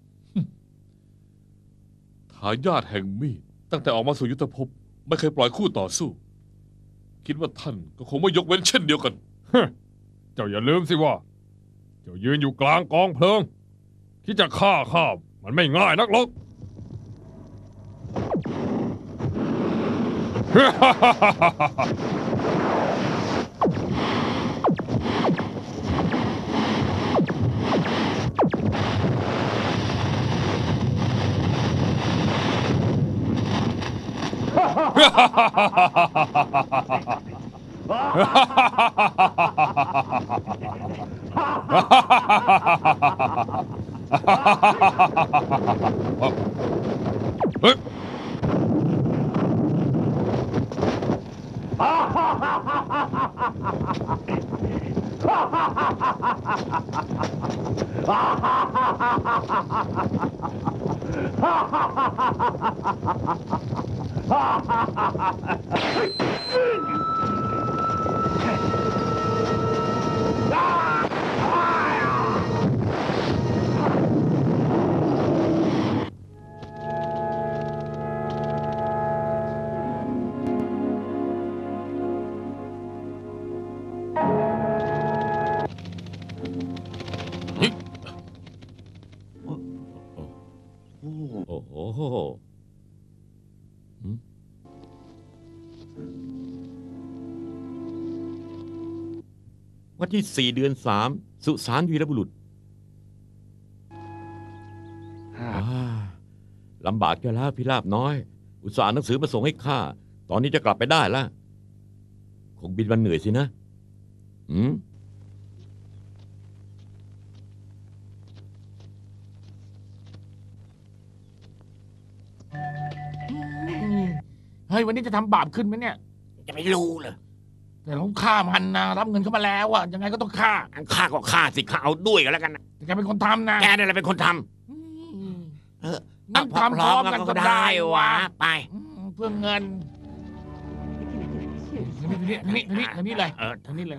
ทายาทแห่งมีดตั้งแต่ออกมาสู่ยุทธภพไม่เคยปล่อยคู่ต่อสู้ คิดว่าท่านก็คงไม่ยกเว้นเช่นเดียวกันเจ้าอย่าลืมสิว่า เจ้ายืนอยู่กลางกองเพลิง ที่จะฆ่าข้ามันไม่ง่ายนักหรอก เฮ้ยโอ้โหหืมวันที่สี่เดือนสามสุสานวีรบุรุษอ่าลำบากแค่แล้วพี่ลาบน้อย อุตส่าห์หนังสือมาส่งให้ข้า ตอนนี้จะกลับไปได้แล้ว คงบินวันเหนื่อยสินะอืมเฮ้ยวันนี้จะทำบาปขึ้นไหมเนี่ยจะไม่รู้เลยแต่เราฆ่ามันนะรับเงินเข้ามาแล้วอะยังไงก็ต้องฆ่าอันฆ่าก็ฆ่าสิฆ่าเอาด้วยกันแล้วกันนะแต่แกเป็นคนทำนะแกนี่แหละเป็นคนทอืมำเอองั้นเอาทำพร้อมกันก็ได้วะไปอืมเพื่อเงินทางนี้ทางนี้ทางนี้ทางนี้เลยเออทางนี้เลย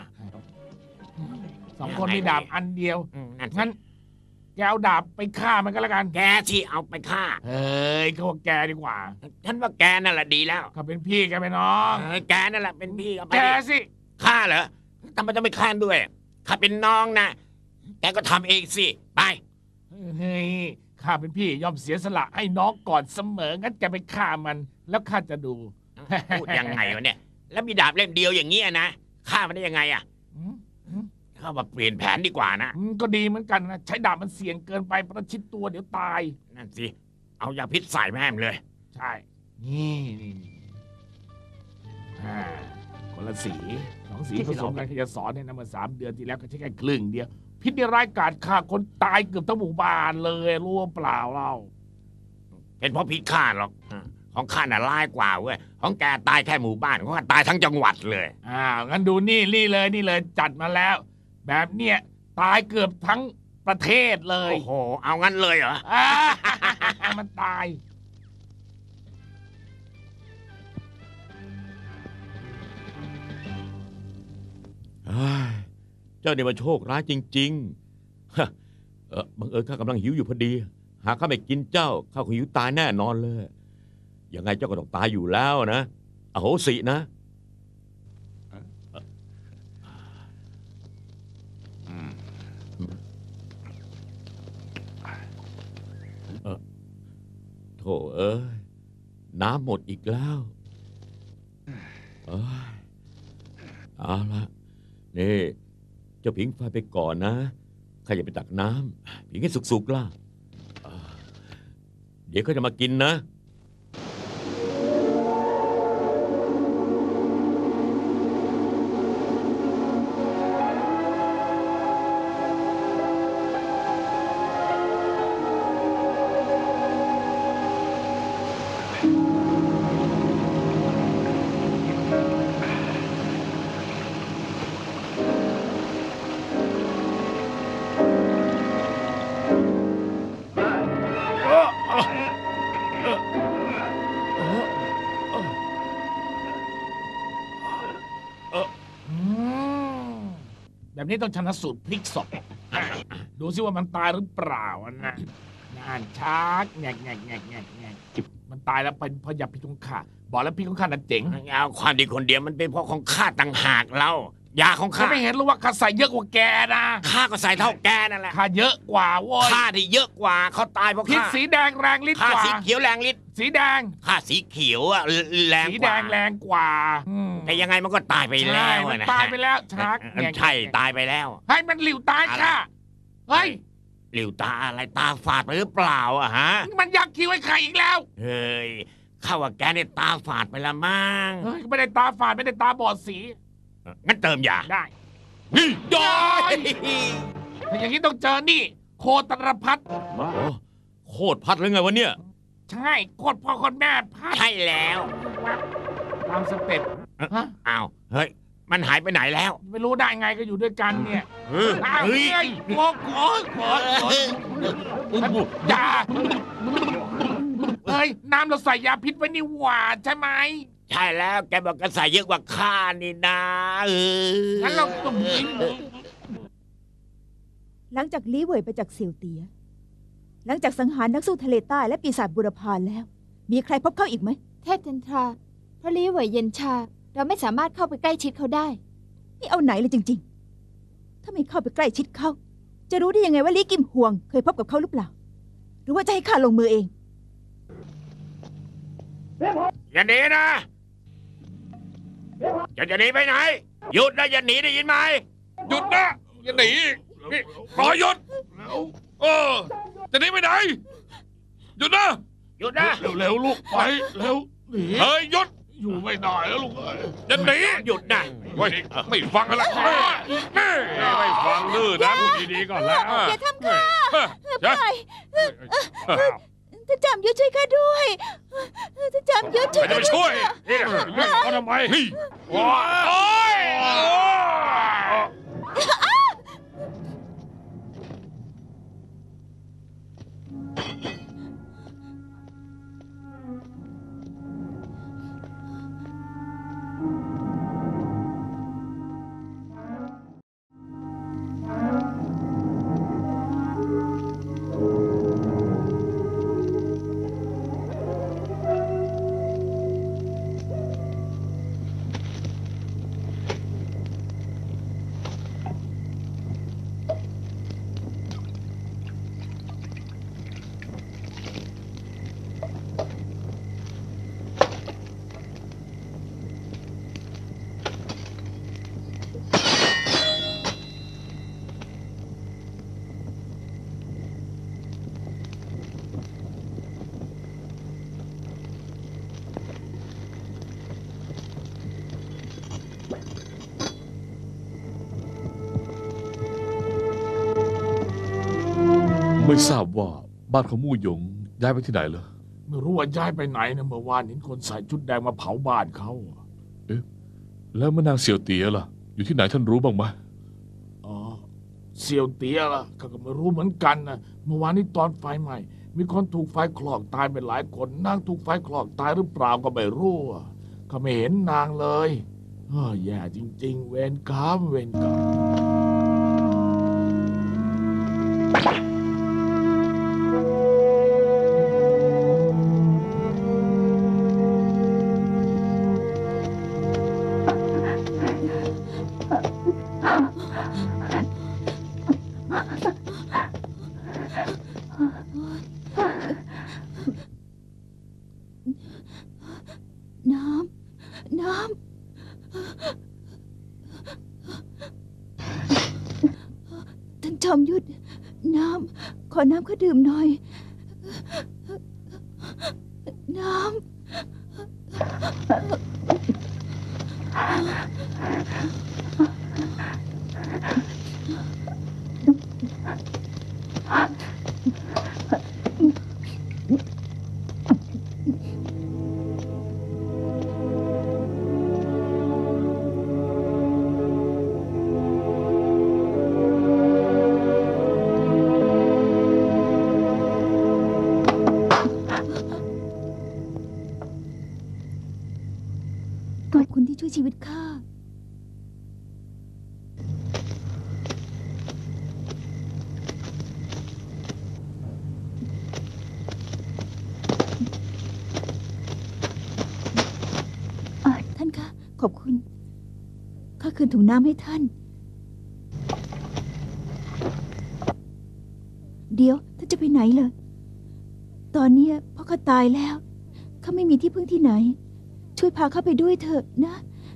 สองคนมีดาบอันเดียวอืมนั่นสิงั้นแกเอาดาบไปฆ่ามันก็แล้วกันแกที่เอาไปฆ่าเฮ้ยเขาว่าแกดีกว่าฉันว่าแกนั่นแหละดีแล้วเขาเป็นพี่แกเป็นน้องเออแกนั่นแหละเป็นพี่เอาไปแกดิสิฆ่าเหรอทำไมต้องไปฆ่าด้วยข้าเป็นน้องนะแกก็ทำเองสิไปเฮ้ยข้าเป็นพี่ยอมเสียสละให้น้องก่อนเสมองั้นแกไปฆ่ามัน แล้วข้าจะดูพูดยังไงวะเนี่ย แล้วมีดาบเล่มเดียวอย่างนี้ยนะฆ่ามันได้ยังไงอ่ะอืมอืมเข้ามาเปลี่ยนแผนดีกว่านะอืมก็ดีเหมือนกันนะใช้ดาบมันเสี่ยงเกินไปประชิดตัวเดี๋ยวตายนั่นสิเอายาพิษใส่แม่มเลยใช่ นี่นี่นี่อ่าคนละสีสองสีผสมกันที่จะสอนเนี่ยนะเมื่อสามเดือนที่แล้วก็ใช้แค่ครึ่งเดียว พิษในร้ายกาจฆ่าคนตายเกือบทั้งหมู่บ้านเลยรู้ว่าเปล่าเราเป็นเพราะพิษฆ่าหรอกอ่าของข้าน่ะร้ายกว่าเว้ยของแกตายแค่หมู่บ้านของข้าตายทั้งจังหวัดเลยอ้าวงั้นดูนี่นี่เลยนี่เลยจัดมาแล้ว แบบเนี้ยตายเกือบทั้งประเทศเลยโอ้โห เอางั้นเลยเหรออ่า มันตายเฮ้ยเจ้าเนี่ยมันโชคร้ายจริงๆฮะเออบังเอิญข้ากำลังหิวอยู่พอดี หากข้าไม่กินเจ้าข้าคงหิวตายแน่นอนเลย ยังไงเจ้าก็ต้องตายอยู่แล้วนะอโหสินะธ่เอ้ยน้ำหมดอีกแล้วเอ้ยเอาละนี่เจ้าผิงไฟไปก่อนนะข้าจะไปตักน้ำผิงให้สุกๆล่ะอ่าเดี๋ยวเขาจะมากินนะแบบนี้ต้องชันสูตรพลิกศพดูซิว่ามันตายหรือเปล่าอะนะงานชักแงกแงกแงกแงกแงกมันตายแล้วเป็นเพราะยาพิษของข้าบอกแล้วพิษของข้าน่ะเจ๋งเอาความดีคนเดียวมันเป็นเพราะของข้าต่างหากเรายาของข้าข้าไม่เห็นหรือว่าข้าใส่เยอะกว่าแกนะข้าก็ใส่เท่าแกนั่นแหละข้าเยอะกว่าโว้ยข้าที่เยอะกว่าเขาตายเพราะพิษข้าสีแดงแรงฤทธิ์ข้ากว่าสีเขียวแรงฤทธิ์สีแดงข้าสีเขียวอะแรงสีกแดว่างแรงกว่าอืมแต่ยังไงมันก็ตายไปแล้ใช่วมันนะตายไปแล้วชักแงกใช่ตายไปแล้วให้มันหลิวตายค่ะเฮ้ยหลิวตาอะไรตาฝาดไปหรือเปล่าอะฮะมันยักคิ้วให้ใครอีกแล้วเฮ้ยข้าว่าแกเนี่ยตาฝาดไปละมั้งเฮ้ยไม่ได้ตาฝาดไม่ได้ตาบอดสีงั้นเติมยาได้ย้อยถ้าอย่างนี้ต้องเจอนี่ โคตรพัฒน์โอ้โคตรพัดเลยไงวะเนี่ยใช่โคตรพ่อโคตรแม่พัฒน์ใช่แล้วตามสเต็ปฮะอ้าวเฮ้ยมันหายไปไหนแล้วไม่รู้ได้ไงก็อยู่ด้วยกันเนี่ยเอออ้าวเฮ้ยเฮ้ยโอ้โหโอ้โหยาเฮ้ยน้ำเราใส่ยาพิษไว้นี่หว่าใช่ไหมใช่แล้วแกบอกแกใส่เยอะกว่าข้านี่นะเอองั้นเราต้องกินหลังจากลี้เหวยไปจากเสี่ยวเตีย หลังจากสังหารนักสู้ทะเลใต้และปีศาจบุรพาแล้ว มีใครพบเขาอีกไหมเทพจันทราเพราะลี้เหวยเย็นชา เราไม่สามารถเข้าไปใกล้ชิดเขาได้นี่เอาไหนเลยจริง ๆ ถ้าไม่เข้าไปใกล้ชิดเขา จะรู้ได้ยังไงว่าลี่กิมฮวง เคยพบกับเขาหรือเปล่า หรือว่าจะให้ข้าลงมือเองอย่าหนีนะจะจะหนีไปไหนหยุดนะอย่าหนีได้ยินไหมหยุดนะอย่าหนีนี่รอหยุดเออจะหนีไปไหนหยุดนะหยุดนะเร็วๆลูกไปเร็วหนีเฮ้ยหยุดอยู่ไม่ได้แล้วลูกเอ้ยอย่าหนีหยุดนะเฮ้ยไม่ฟังกันละนี่ไม่ฟังดื้อนะพูดดีๆก่อนแล้วอย่าทำข้าอย่าท่านจำยุทธช่วยข้าด้วยท่านจำยุทธช่วยไม่จะข้าไปด้วยช่วยนี่เขาทำไมโอ้ย ไม่ทราบว่าบ้านของมู่หยงย้ายไปที่ไหนเหรอไม่รู้ว่าย้ายไปไหนนะเมื่อวานเห็นคนใส่ชุดแดงมาเผาบ้านเขาอะแล้วแม่นางเสี่ยวเตี๋ยล่ะ อยู่ที่ไหนท่านรู้บ้างไหมอ๋อเสี่ยวเตี้ยล่ะข้าก็ไม่รู้เหมือนกันนะเมื่อวานนี้ตอนไฟไหม้มีคนถูกไฟคลอกตายไปหลายคนนางถูกไฟคลอกตายหรือเปล่าก็ไม่รู้อะข้าไม่เห็นนางเลยเออแย่จริง ๆ เวรกรรมเวรกรรมน้ำท่านจอมยุทธน้ำขอน้ำข้าดื่มหน่อย น้ำ ขอบคุณที่ช่วยชีวิตข้า อ่าท่านคะ ขอบคุณ ข้าคืนถุงน้ำให้ท่าน เดี๋ยว ท่านจะไปไหนเหรอ ตอนเนี้ยพ่อข้าตายแล้ว ข้าไม่มีที่พึ่งที่ไหน ช่วยพาข้าไปด้วยเถอะนะ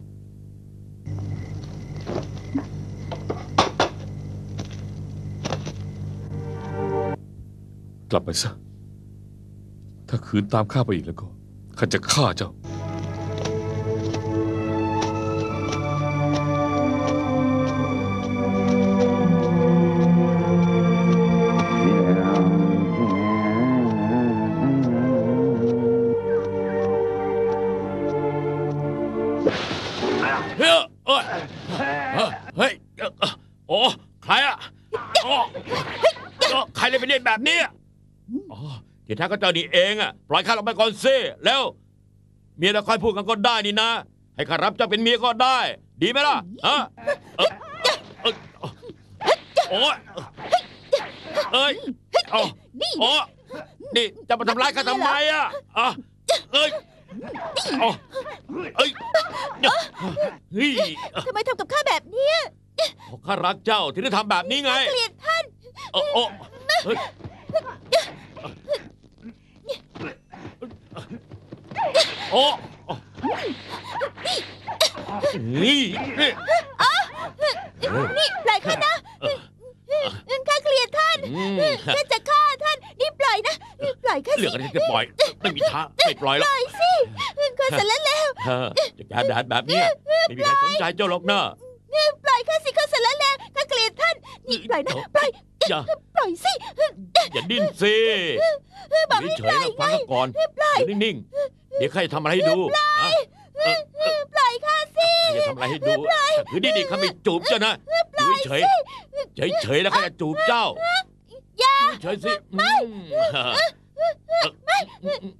กลับไปซะ ถ้าขืนตามข้าไปอีกแล้วก็ข้าจะฆ่าเจ้าเฮ้ยเอ้ยเฮ้ยโอ้ใครอะโอ้ใครเลยไปเล่นแบบนี้อ๋อที่แท้ก็เจ้านี่เองอะปล่อยข้าลงไปก่อนสิแล้วเมียเราค่อยพูดกันก็ได้นี่นะ ให้ข้ารับเจ้าเป็นเมียก็ได้ ดีไหมล่ะฮะโอ้ยเอ้ยโอ้โอ้นี่จะมาทำร้ายข้าทำไมอะอ่ะเอ้ยโอ้เอ้ยเฮ้ยทำไมทำกับข้าแบบเนี้ยข้ารักเจ้าถึงได้ทำแบบนี้ไงเกลียดท่านโอ้โอ้เฮ้ยโอ้นี่นี่นี่ปล่อยข้านะข้าเกลียดท่านอืมข้าจะฆ่าท่าน นี่ปล่อยนะนี่ปล่อยข้าเหลืสิอกันที่จะปล่อย ไม่มีทางไม่ปล่อยหรปอกล่อยสิข้าเสร็จแล้วแล้วเธอจะการด่าแบบนี้ไม่มีใครสนใจเจ้าหรอกนะปล่อยข้าสิข้าเสร็จแล้วแล้วข้าเกลียดท่าน นี่ปล่อยนะปล่อยอย่าปล่อยสิอย่าดิ้นสิบอกให้เฉปยล่อยๆนะฟังไงกันก่อนอยู่นิ่งๆเดี๋ยวใครทำอะไรให้ดูนะเออเออปล่อยข้าสิใครจะทำอะไรให้ดูคือดีๆข้าไม่จูบเจ้านะอยู่เฉยๆเฉยๆแล้วใครจะจูบเจ้าอย่าเฉยสิไม่ไม่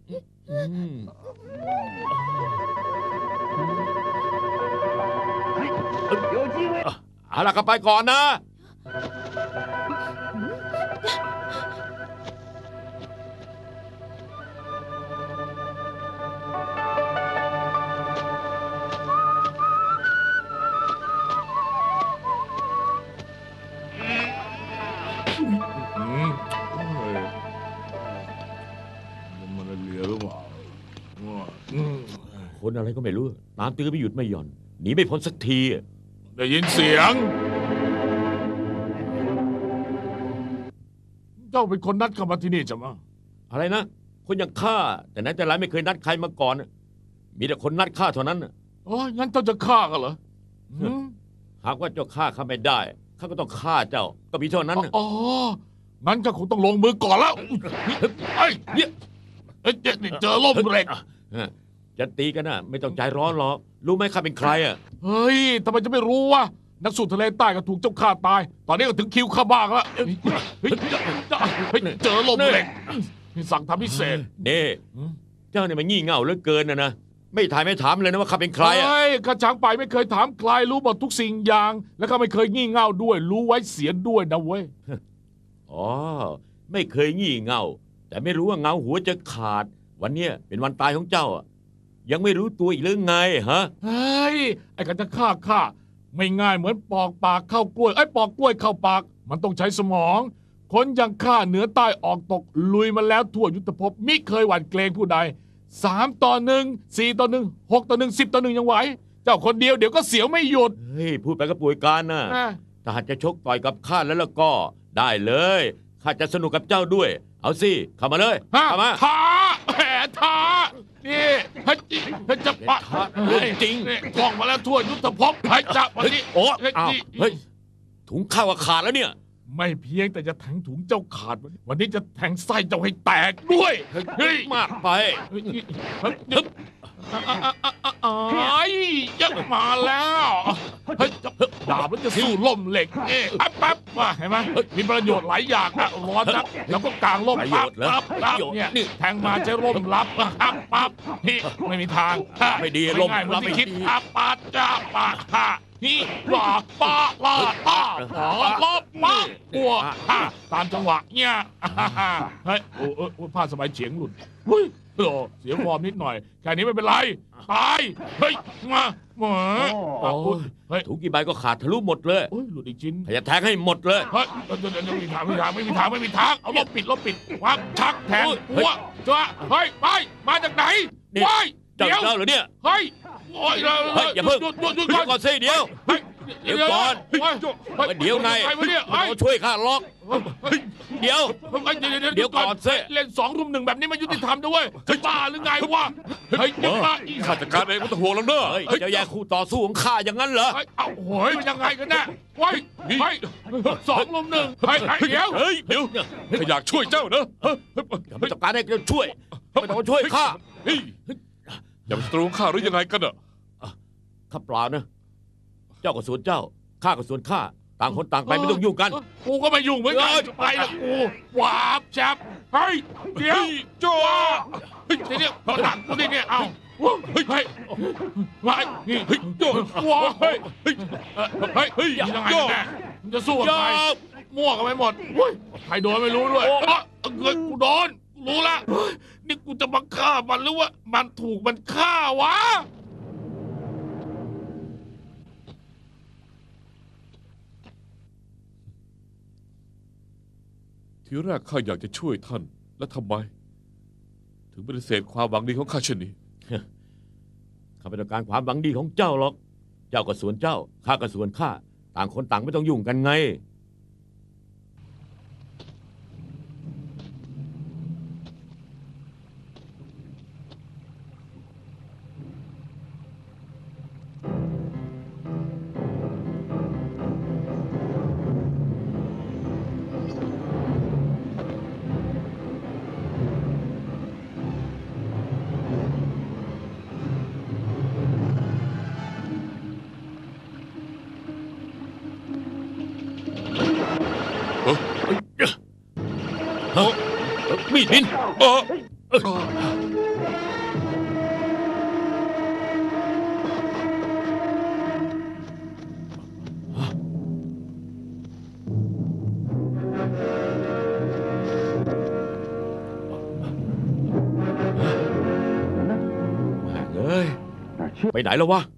เอาล่ะก็ไปก่อนนะอืมเฮ้ยมันเลียหรือเปล่าอืมคนอะไรก็ไม่รู้ตามตื้อไม่หยุดไม่หย่อนหนีไม่พ้นสักทีได้ยินเสียง เจ้าเป็นคนนัดเข้ามาที่นี่ใช่ไหมอะไรนะคนอย่างข้าแต่ไหนแต่ไรไม่เคยนัดใครมาก่อน มีแต่คนนัดข้าเท่านั้นอ๋องั้นเจ้าจะฆ่ากันเหรออืมหากว่าเจ้าฆ่าข้าไม่ได้ข้าก็ต้องฆ่าเจ้าก็มีเท่านั้นอ๋อ งั้นก็คงต้องลงมือก่อนแล้วไอ้ยเนี่ยเอ้ยเจอล่มเหล็กจะตีกันนะไม่ต้องใจร้อนหรอกรู้ไหมข้าเป็นใครอ่ะเฮ้ยทำไมจะไม่รู้วะนักสู้ทะเลใต้ก็ถูกเจ้าฆ่าตาย ตอนนี้ก็ถึงคิวข้าบ้างแล้วเฮ้ยเฮ้ยเฮ้ยเจอลมเหล็กสั่งทำพิเศษนี่เจ้าเนี่ยมันงี่เง่าเหลือเกินนะนะไม่ถ่ายไม่ถามเลยนะว่าข้าเป็นใครอ่ะเฮ้ยข้าช้างไปไม่เคยถามใครรู้หมดทุกสิ่งอย่าง แล้วก็ไม่เคยงี่เง่าด้วย รู้ไว้เสียด้วยนะเว้ยอ๋อไม่เคยงี่เง่าแต่ไม่รู้ว่าเงาหัวจะขาด วันเนี้ยเป็นวันตายของเจ้าอ่ะยังไม่รู้ตัวอีกหรือไงฮะเฮ้ยไอ้การจะฆ่าข้าไม่ง่ายเหมือนปอกปากเข้ากล้วยไอ้ยปอกกล้วยเข้าปาก มันต้องใช้สมอง คนอย่างข้าเหนือใต้ออกตกลุยมาแล้วทั่วยุทธภพมิเคยหวั่นเกรงผู้ใดสามต่อหนึ่งสี่ต่อหนึ่งหกต่อหนึ่งสิบต่อหนึ่งยังไหวเจ้าคนเดียวเดี๋ยวก็เสียวไม่หยุดเฮ้ยพูดไปก็ป่วยการนะอ่ะถ้าหากจะชกต่อยกับข้าแล้วแล้วก็ได้เลยข้าจะสนุกกับเจ้าด้วย เอาสิเข้ามาเลยฮะเข้ามาท้าแหมท้านี่เฮ้ยเฮ้ยจะปะท้าเรื่องจริงนี่ท่องมาแล้วทั่วยุทธภพให้จับวันเฮ้ยนี้โอ้เฮ้ยอ้าวนี่เฮ้ยถุงข้าวก็ขาดแล้วเนี่ยไม่เพียงแต่จะแทงถุงเจ้าขาด วันนี้จะแทงไส้เจ้าให้แตกด้วยเฮ้ยมากไปเฮ้ยนี่เฮ้ยเฮ้ยอ่ะอ่ะอ่ะอ่ะอ่ะอ่ะเอ้ยยังมาแล้วเฮ้ยจะดาบแล้วจะสู้ล่มเหล็กเอ๊ะอ่ะปั๊บว่าเห็นไหมมีประโยชน์หลายอย่างอ่ะร้อนนักแล้วก็กางล่มประโยปั๊บชน์เหรอปั๊บปั๊บประโยชน์เนี่ยนี่แทงมาใช้ร่มรับปั๊บปั๊บนี่ไม่มีทางไม่ดีร่มง่ายเหมือรับนไม่ที่คิดดีปั๊บปั๊บจ้าปั๊บฮ่านี่ปลาปลาลาปลาอ๋อลบปั๊บปัวฮ่าตามจังหวะเนี่ยอ่าฮ่าเฮ้ยโอ้โอ้โอ้ผ้าสบายเฉียงหลุดเฮ้ยโอ้เสียฟอร์มนิดหน่อยแค่นี้ไม่เป็นไรตายเฮ้ยมาเหมือโอ้ยเฮ้ยถุงกี่ใบก็ขาดทะลุหมดเลยโอ้ยหลุดอีกชิ้นถ้าจะแทงให้หมดเลยเฮ้ยเดี๋ยวเดี๋ยวเดี๋ยวไม่มีทางไม่มีทางไม่มีทางไม่มีทางเอาลบปิดลบปิดวับชักแทงเฮ้ยหัวจ้าเฮ้ยไปมาจากไหนนี่ว้ายเจ้าเดี๋ยวเจ้าเหรอเนี่ยเฮ้ยโอ้ยเฮ้ยอย่าเพิ่งหยุดหยุดหยุดเดี๋ยวก่อนสิเดี๋ยวเฮ้ยเดี๋ยวก่อนเฮ้ยฮ้เดี๋ยวไงใครวะเนี่ยไม่เฮ้ยต้องช่วยข้าล็อกเฮ้ยเดี๋ยวเฮ้ยเดี๋ยวเดี๋ยวเดี๋ยวก่อนสิเล่นสองรุมหนึ่งแบบนี้มันยุติธรรมนะเว้ยจะบ้าหรือไงวะเฮ้ยจะบ้าอีกข้าจัดการเองไม่ต้องห่วงแล้วเนอะเฮ้ยเจ้าแย่คู่ต่อสู้ของข้าอย่างนั้นเหรอเฮ้ยเอ้าโหยมันยังไงกันแน่เฮ้ยเฮ้ยสองรุมหนึ่งเฮ้ยเฮ้ยเดี๋ยวเฮ้ยเดี๋ยวข้าอยากช่วยเจ้านะเฮ้ยไม่ต้องการให้เจ้าช่วยไม่ต้องมาช่วยข้าเฮ้ยอย่ามาตรูข้าหรือยังไงกันอะข้าเปล่านะ เจ้าก็สวนเจ้าข้าก็สวนข้าต่างคนต่างไปไม่ต้องยุ่งกันกูก็ไม่ยุ่งเหมือนกันไปละกูวาบแชบเฮ้ยเดี๋ยวจ้าเฮ้ยเดี๋ยวพลังกูดิเนี่ยเอ้าเฮ้ยเฮ้ยเฮ้ยนี่เฮ้ยโจ้ว้าเฮ้ยเฮ้ยเฮ้ยเฮ้ยยังไงกันแน่มึงจะสู้กับใครมั่วกันไปหมดเฮ้ยใครโดนไม่รู้ด้วยเออเกิดกูโดนกูรู้ละเฮ้ยนี่กูจะมาฆ่ามันหรือว่ามันถูกมันฆ่าวะทีแรกข้าอยากจะช่วยท่าน แล้วทำไม ถึงปฏิเสธความหวังดีของข้าเช่นนี้ข้าไม่ต้องการความหวังดีของเจ้าหรอก เจ้าก็สวนเจ้าข้าก็สวนข้าต่างคนต่างไม่ต้องยุ่งกันไง มีดบินเออเออเอ้ยไปไหนแล้ววะ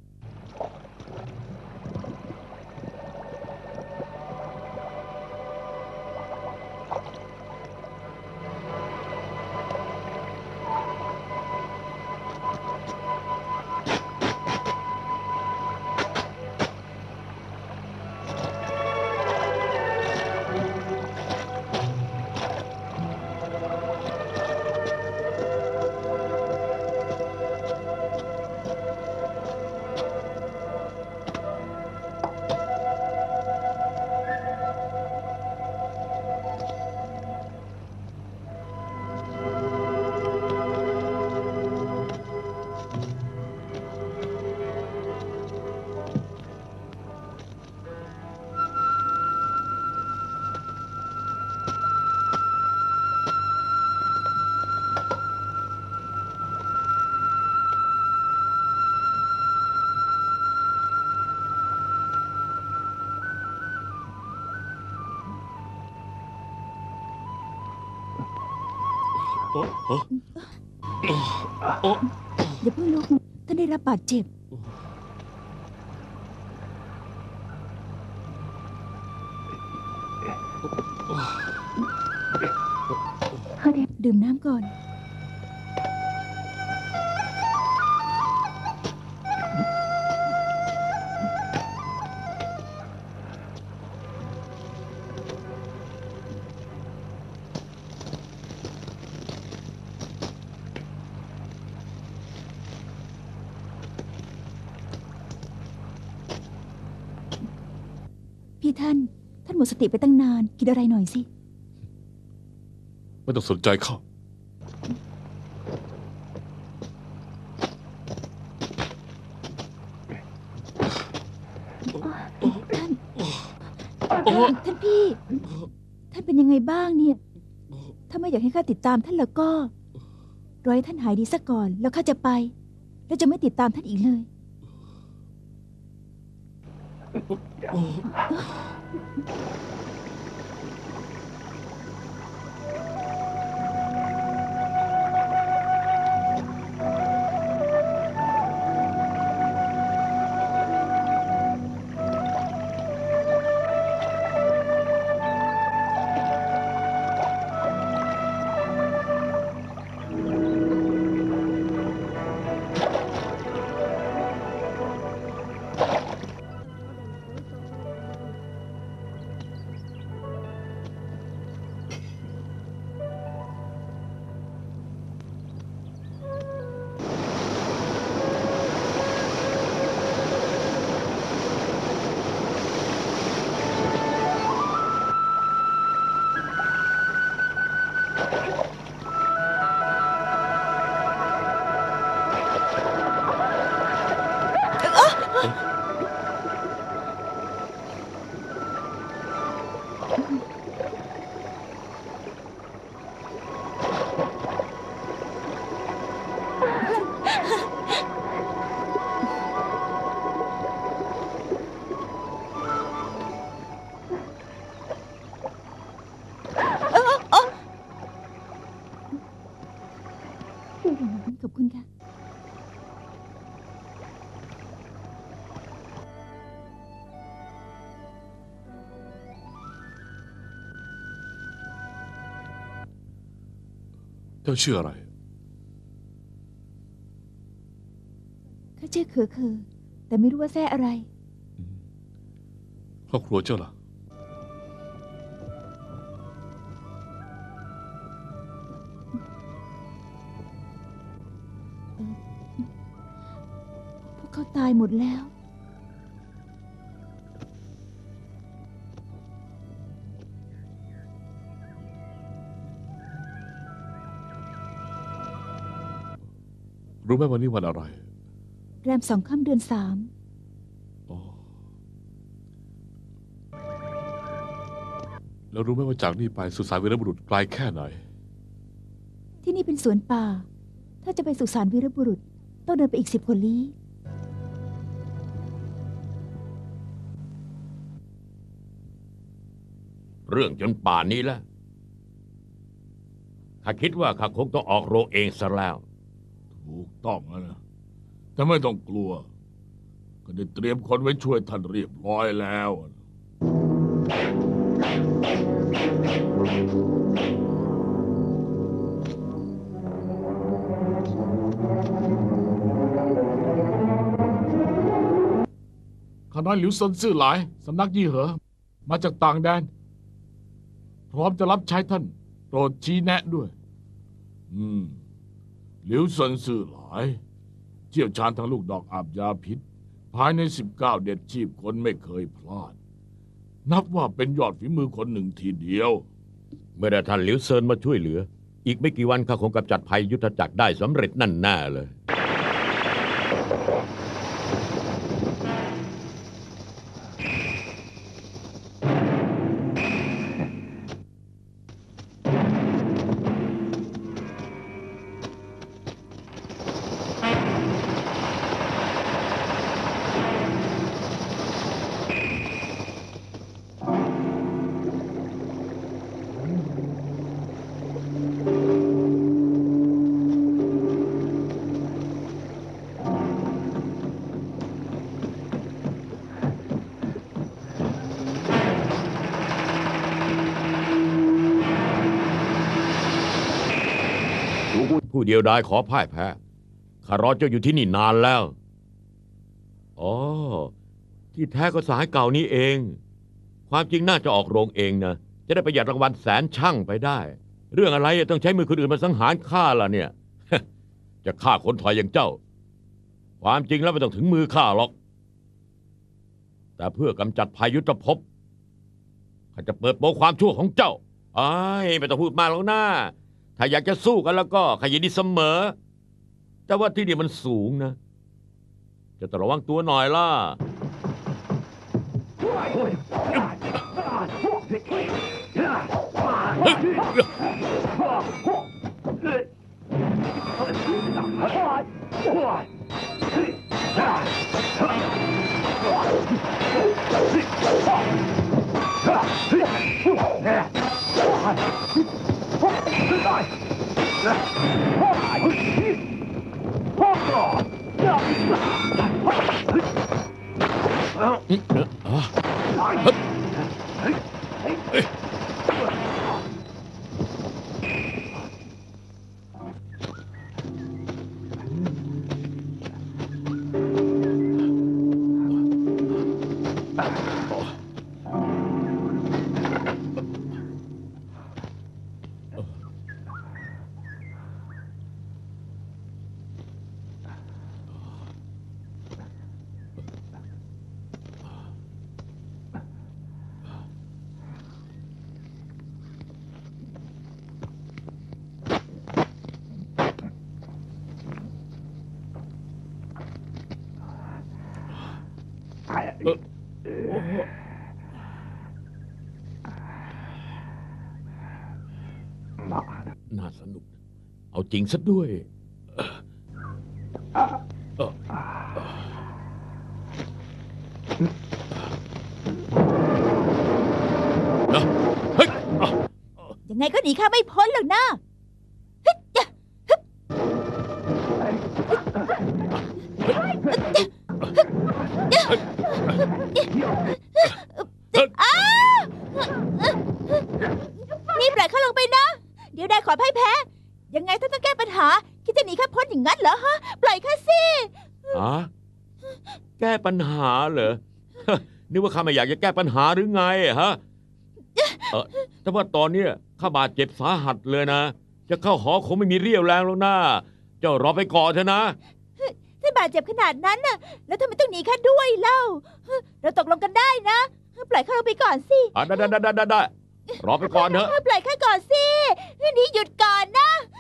อย่าเพิ่งลุกท่านได้รับบาดเจ็บดื่มน้ำก่อนสิท่าน ท่านหมดสติไปตั้งนาน กินอะไรหน่อยสิไม่ต้องสนใจเขาท่าน ท่านพี่ ท่านเป็นยังไงบ้างเนี่ย ถ้าไม่อยากให้ข้าติดตามท่านแล้วก็ รอให้ท่านหายดีซะก่อน แล้วข้าจะไป แล้วจะไม่ติดตามท่านอีกเลย ขอบคุณค่ะเจ้าชื่ออะไรข้าชื่อเขือเขือแต่ไม่รู้ว่าแซ่อะไรครอบครัวเจ้าล่ะพวกเขาตายหมดแล้วรู้ไหมวันนี้วันอะไรแรมสองค่ำเดือนสามอ๋อ แล้วรู้ไหมว่าจากนี่ไปสุสานวีรบุรุษไกลแค่ไหนที่นี่เป็นสวนป่า ถ้าจะไปสุสานวีรบุรุษ ต้องเดินไปอีกสิบกว่าลี้เรื่องจนป่านนี้แล้วข้าคิดว่าข้าคงต้องออกโรงเองซะแล้วถูกต้องแล้วนะแต่ไม่ต้องกลัว ก็ได้เตรียมคนไว้ช่วยท่านเรียบร้อยแล้ว ข้าน้อยหลิวซนซื่อหลาย สำนักยี่เหอ มาจากต่างแดน พร้อมจะรับใช้ท่าน โปรดชี้แนะด้วย อืม หลิวซนซื่อหลาย เชี่ยวชาญทางลูกดอกอาบยาพิษ ภายในสิบเก้าเด็ดชีพคนไม่เคยพลาด นับว่าเป็นยอดฝีมือคนหนึ่งทีเดียวเมื่อได้ท่านหลิวเซินมาช่วยเหลือ อีกไม่กี่วันข้าคงกำจัดภัยยุทธจักรได้สำเร็จนั่นแน่เลย ผู้เดียวดายขอพ่ายแพ้ ข้ารอเจ้าอยู่ที่นี่นานแล้ว อ๋อ ที่แท้ก็สหายเก่านี้เอง ความจริงน่าจะออกโรงเองนะ จะได้ประหยัดรางวัลแสนช่างไปได้ เรื่องอะไรต้องใช้มือคนอื่นมาสังหารข้าล่ะเนี่ย จะฆ่าคนถอยอย่างเจ้า ความจริงแล้วไม่ต้องถึงมือข้าหรอก แต่เพื่อกำจัดภัยยุทธภพข้าจะเปิดโปงความชั่วของเจ้าไอ้ยไม่ต้องพูดมากหรอกนะถ้าอยากจะสู้กันแล้วก็ข้ายินดีเสมอ แต่ว่าที่นี่มันสูงนะ จะต้องระวังตัวหน่อยล่ะ น่าสนุก เอาจริงซะด้วยยังไงก็หนีข้าไม่พ้นหรอกนะนี่ปล่อยข้าลงไปนะ เดี๋ยวได้ขอพ่ายแพ้ ยังไงท่านต้องแก้ปัญหา คิดจะหนีข้าพ้นอย่างนั้นเหรอฮะ ปล่อยข้าสิฮะ แก้ปัญหาเหรอ นึกว่าข้าไม่อยากจะแก้ปัญหาหรือไงฮะเออแต่ว่าตอนเนี้ยข้าบาดเจ็บสาหัสเลยนะ จะเข้าหอคงไม่มีเรี่ยวแรงแล้วนะเจ้ารอไปก่อนเถอะนะถ้าบาดเจ็บขนาดนั้นน่ะ แล้วทำไมต้องหนีข้าด้วยเล่า เราตกลงกันได้นะ ปล่อยข้าลงไปก่อนสิอ่ะได้ได้ได้ได้ได้รอไปก่อนเถอะปล่อยข้าก่อนสิ นี่หยุดก่อนนะ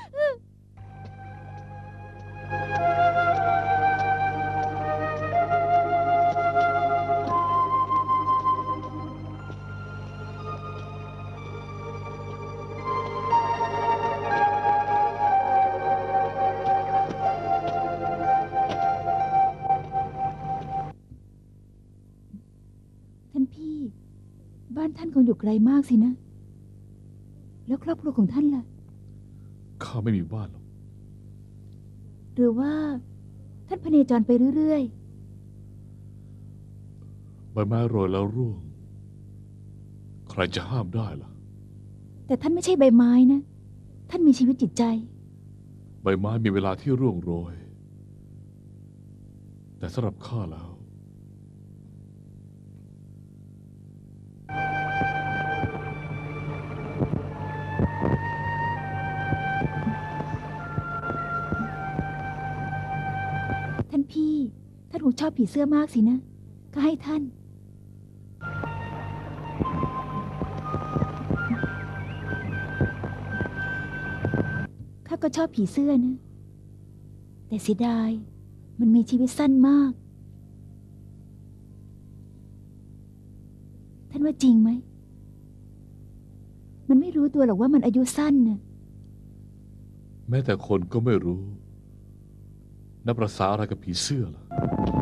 ท่านพี่ บ้านท่านคงอยู่ไกลมากสินะ แล้วครอบครัวของท่านล่ะข้าไม่มีบ้านหรอกหรือว่า ท่านพเนจรไปเรื่อยใบไม้โรยแล้วร่วง ใครจะห้ามได้ล่ะๆ แต่ท่านไม่ใช่ใบไม้นะ ท่านมีชีวิตจิตใจใบไม้มีเวลาที่ร่วงโรย แต่สำหรับข้าแล้วท่านพี่ ท่านคงชอบผีเสื้อมากสินะ ก็ให้ท่าน ข้าก็ชอบผีเสื้อนะ แต่เสียดาย มันมีชีวิตสั้นมาก ท่านว่าจริงไหม มันไม่รู้ตัวหรอกว่ามันอายุสั้นนะแม้แต่คนก็ไม่รู้ นับประสาอะไรกับผีเสื้อล่ะ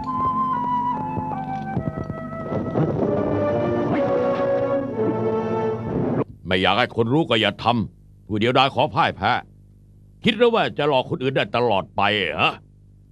ไม่อยากให้คนรู้ก็อย่าทำผู้เดียวดายขอพ่ายแพ้ คิดแล้วว่าจะหลอกคนอื่นได้ตลอดไปฮะ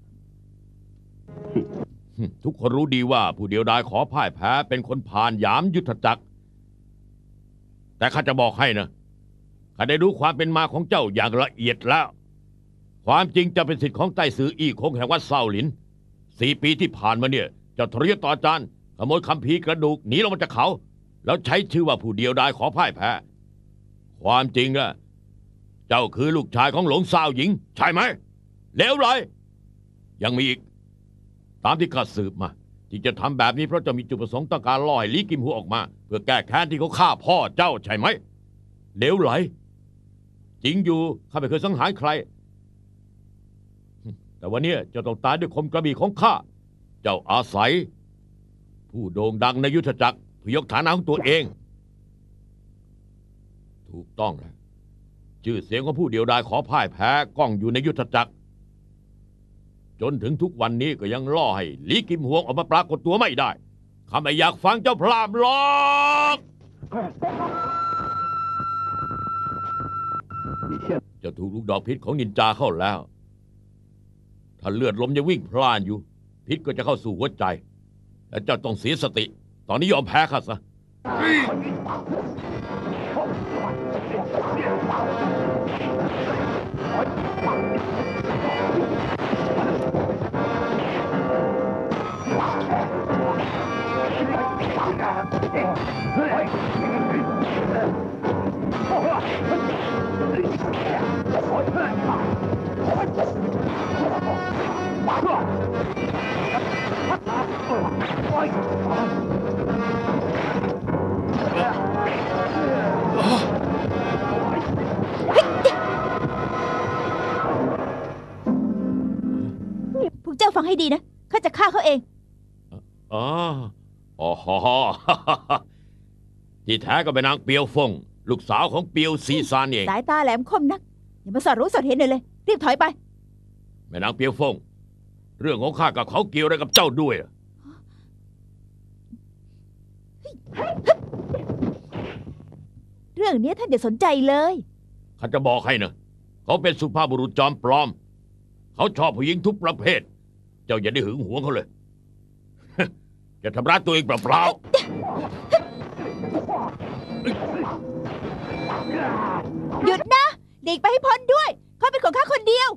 ทุกคนรู้ดีว่าผู้เดียวดายขอพ่ายแพ้เป็นคนผ่านยามยุทธจักร แต่ข้าจะบอกให้นะข้าได้รู้ความเป็นมาของเจ้าอย่างละเอียดแล้ว ความจริงจะเป็นสิทธิ์ของไต้ซืออี้คงแห่งวัดเซาหลินสี่ปีที่ผ่านมาเนี่ยเจ้าทรยศต่ออาจารย์ขโมยคัมภีร์กระดูกหนีลงมาจากเขา แล้วใช้ชื่อว่าผู้เดียวดายขอพ่ายแพ้ ความจริงอะเจ้าคือลูกชายของหลงซาวหญิง ใช่ไหมเลวไรยังมีอีก ตามที่ข้าสืบมาที่จะทำแบบนี้เพราะจะมีจุดประสงค์ต้องการล่อให้ลีกิมหัวออกมา เพื่อแก้แค้นที่เขาฆ่าพ่อเจ้าใช่ไหมเลวไหลจริงอยู่ข้าไม่เคยสังหารใครแต่วันนี้เจ้าต้องตายด้วยคมกระบี่ของข้าเจ้าอาศัยผู้โด่งดังในยุทธจักรเพื่อยกฐานะของตัวเองถูกต้องแล้วชื่อเสียงของผู้เดียวดายขอพ่ายแพ้ก้องอยู่ในยุทธจักรจนถึงทุกวันนี้ก็ยังล่อให้ลีกิมหวงออกมาปรากฏตัวไม่ได้ข้าไม่อยากฟังเจ้าพรามหรอกเจะถูกลูกดอกพิษของนินจาเข้าแล้วถ้าเลือดลมยังวิ่งพล่านอยู่พิษก็จะเข้าสู่หัวใจและเจ้าต้องเสียสติตอนนี้ยอมแพ้ข้าซะพวกเจ้าฟังให้ดีนะข้าจะฆ่าเขาเองอ๋ออ๋อที่แท้ก็เป็นนางเปียวฟงลูกสาวของเปียวซีซานเองสายตาแหลมคมนักอย่ามาสอดรู้สอดเห็นเลยเลยรีบถอยไปแม่นางเปียวฟงเรื่องของข้ากับเขาเกี่ยวอะไรกับเจ้าด้วยเรื่องนี้ท่านอย่าสนใจเลยข้าจะบอกให้นะเขาเป็นสุภาพบุรุษจอมปลอมเขาชอบผู้หญิงทุกประเภทเจ้าอย่าได้หึงหวงเขาเลย จะทำร้ายตัวเองเปล่าๆหยุดนะหลีกไปให้พ้นด้วยเขาเป็นของข้าคนเดียว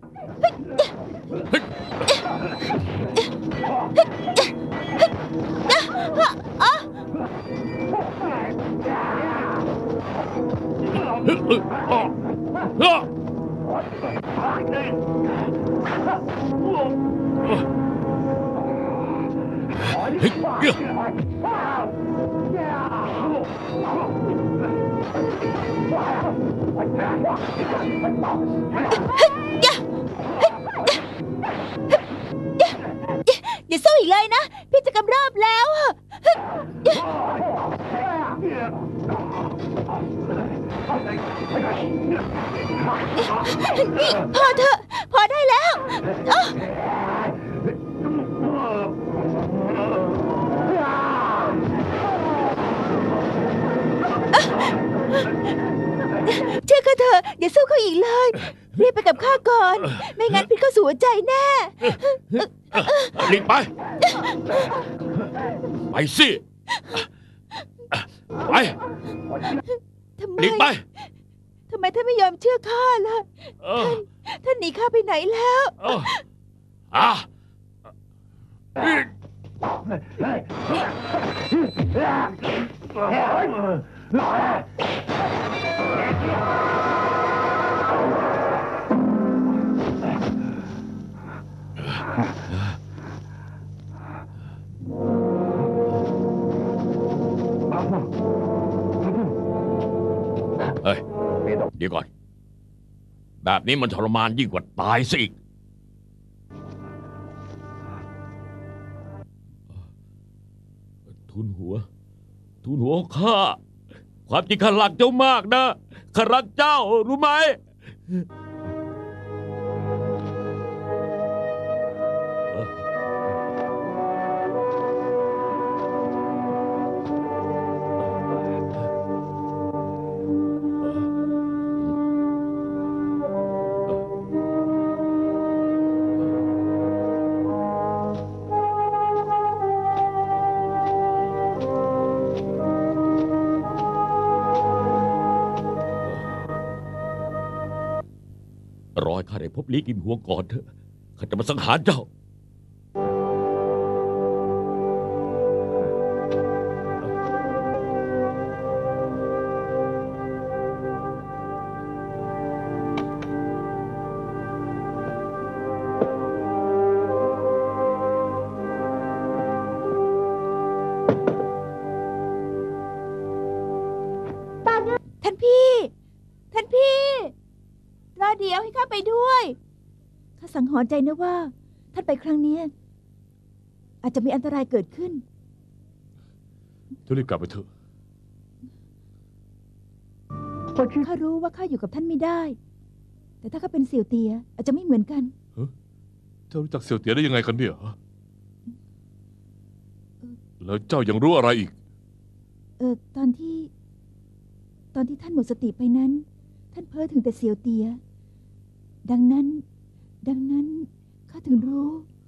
อย่าสู้อีกเลยนะพี่จะกำเริบแล้วพอเถอะพอได้แล้วเชื่อข้าเถอะอย่าสู้เขาอีกเลยรีบไปกับข้าก่อนไม่งั้นพี่เข้าสู่หัวใจแน่รีบไปไปสิไปทำไมรีบไปทำไมท่านไม่ยอมเชื่อข้าล่ะท่านท่านหนีข้าไปไหนแล้วอ่ะเฮ้ยเดี๋ยวก่อนแบบนี้มันทรมานยิ่งกว่าตายซะอีกทุนหัวทุนหัวข้าความจริงข้ารักเจ้ามากนะข้ารักเจ้ารู้ไหมรอให้ข้าได้พบลีกิมหัวก่อนเถอะข้าจะมาสังหารเจ้าานพี่ ท่านพี่รอเดี๋ยวให้ข้าไปด้วยข้าสังหรณ์ใจนะว่า ท่านไปครั้งนี้อาจจะมีอันตรายเกิดขึ้นเจ้ารีบกลับไปเถอะข้ารู้ว่าข้าอยู่กับท่านไม่ได้ แต่ถ้าข้าเป็นเสี่ยวเตียอาจจะไม่เหมือนกันเจ้ารู้จักเสี่ยวเตี๋ยได้ยังไงกันเนี่ยฮะแล้วเจ้ายังรู้อะไรอีกเออตอนที่ ตอนที่ท่านหมดสติไปนั้น ท่านเพ้อถึงแต่เสี่ยวเตีย ดังนั้น ดังนั้นข้าถึงรู้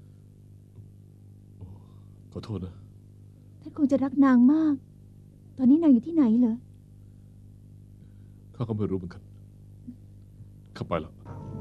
ขอโทษนะท่านคงจะรักนางมาก ตอนนี้นางอยู่ที่ไหนเหรอข้าก็ไม่รู้เหมือนกัน เข้าไปแล้ว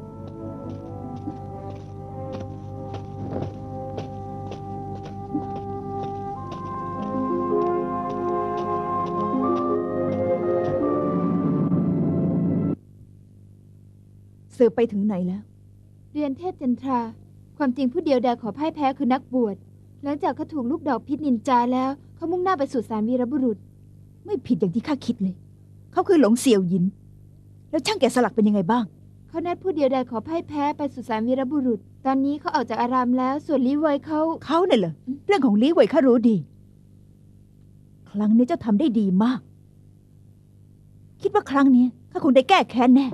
สืบไปถึงไหนแล้วเรียนเทพจันทรา ความจริงผู้เดียวดายขอพ่ายแพ้คือนักบวช หลังจากเขาถูกลูกดอกพิษนินจาแล้ว เขามุ่งหน้าไปสู่สารวีรบุรุษไม่ผิดอย่างที่ข้าคิดเลย เขาคือหลงเสี่ยวหยิน แล้วช่างแกะสลักเป็นยังไงบ้างเขานัดผู้เดียวดายขอพ่ายแพ้ไปสู่สารวีรบุรุษ ตอนนี้เขาออกจากอารามแล้ว ส่วนลีเวยเขาเขาเนี่ยเหรอ เรื่องของลี้เว่ยข้ารู้ดี ครั้งนี้เจ้าทำได้ดีมาก คิดว่าครั้งนี้ข้าคงได้แก้แค้นแน่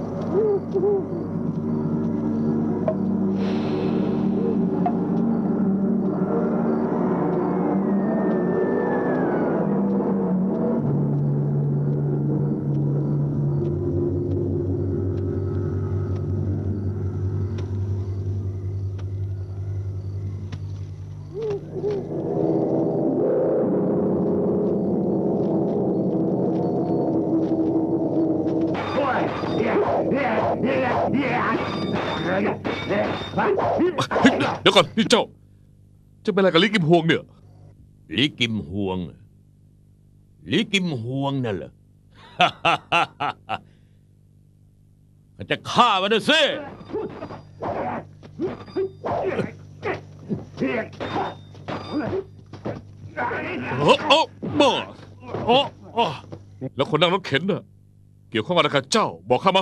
เดี๋ยวก่อนนี่เจ้า จะเป็นอะไรกับลิกิมฮวงเนี่ยลิกิมฮวง ลิกิมฮวงนั่นเหรอ เขาจะฆ่ามันนะสิเออเออบ้าอ๋ออ๋อแล้วคนนั่งรถเข็นน่ะ เกี่ยวข้องอะไรกับเจ้า บอกข้ามา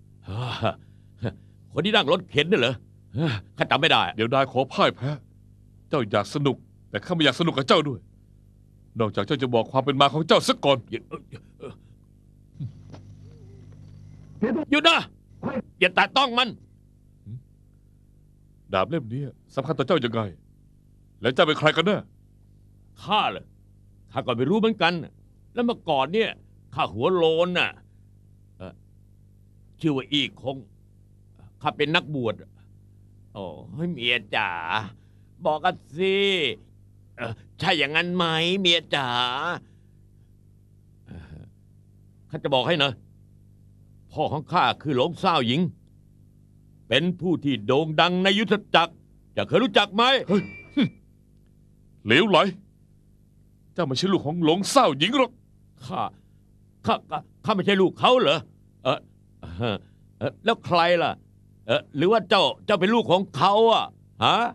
คนที่นั่งรถเข็นน่ะเหรอข้าจำไม่ได้เดี๋ยวได้ขอพ่ายแพ้ เจ้าอยากสนุก แต่ข้าไม่อยากสนุกกับเจ้าด้วย นอกจากเจ้าจะบอกความเป็นมาของเจ้าซะก่อนหยุดนะ อย่าแตะต้องมันดาบเล่มนี้สำคัญต่อเจ้ายังไง แล้วเจ้าเป็นใครกันแน่ข้าเหรอข้าก็ไม่รู้เหมือนกัน แล้วเมื่อก่อนเนี่ยข้าหัวโลนน่ะเอ่อชื่อว่าอีกคงข้าเป็นนักบวชโอ้ยเมียจ๋าบอกกันสิเอ่อใช่อย่างนั้นไหมเมียจ๋าเอ่อข้าจะบอกให้นะพ่อของข้าคือหลงเศร้าหญิง เป็นผู้ที่โด่งดังในยุทธจักรจะเคยรู้จักไหมเหลวไหล เจ้าไม่ใช่ลูกของหลงเศร้าหญิงหรอกข้า ข้า ข้าข้าไม่ใช่ลูกเขาเหรอ เออเออเออแล้วใครล่ะ เออหรือว่าเจ้า เจ้าเป็นลูกของเขาอ่ะ ฮะ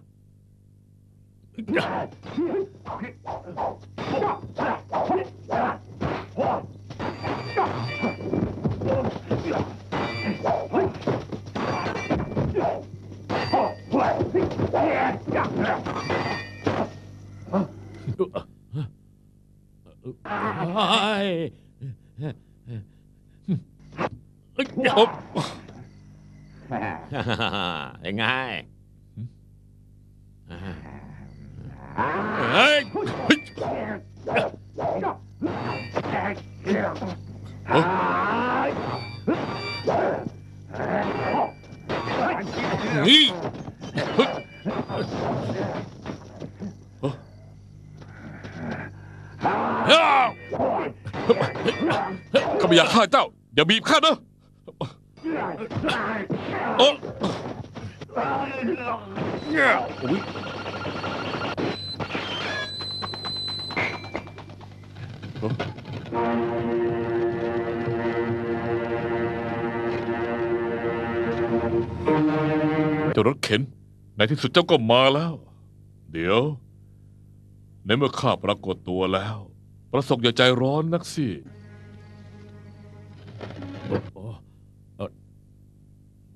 ยังไงเฮ้ยนี่ข้าไม่อยากฆ่าเจ้า อย่าบีบข้านะโอ้เนี่ยอุ๊ยเจ้ารถเข็นในที่สุดเจ้าก็มาแล้ว เดี๋ยว ในเมื่อข้าปรากฏตัวแล้ว ประสงค์อย่าใจร้อนนักสิ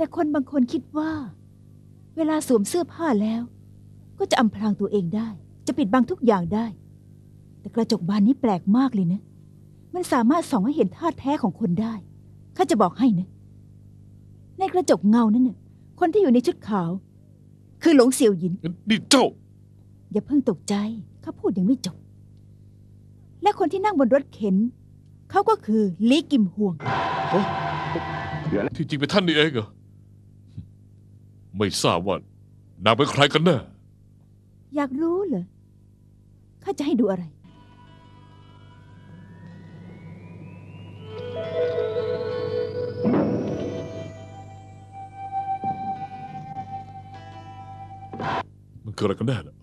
แต่คนบางคนคิดว่า เวลาสวมเสื้อผ้าแล้ว ก็จะอำพรางตัวเองได้ จะปิดบังทุกอย่างได้ แต่กระจกบานนี้แปลกมากเลยนะ มันสามารถส่องให้เห็นท่าแท้ของคนได้ข้าจะบอกให้นะ ในกระจกเงานั้นน่ะคนที่อยู่ในชุดขาว คือหลงเสี่ยวหยินนี่เจ้าอย่าเพิ่งตกใจข้าพูดยังไม่จบ และคนที่นั่งบนรถเข็น เขาก็คือลีกิมฮวงที่จริงเป็นท่านนี่เองเหรอ ไม่ทราบว่านางเป็นใครกันแน่อยากรู้เหรอข้าจะให้ดูอะไรมันเกิดอะไรกันแน่ล่ะ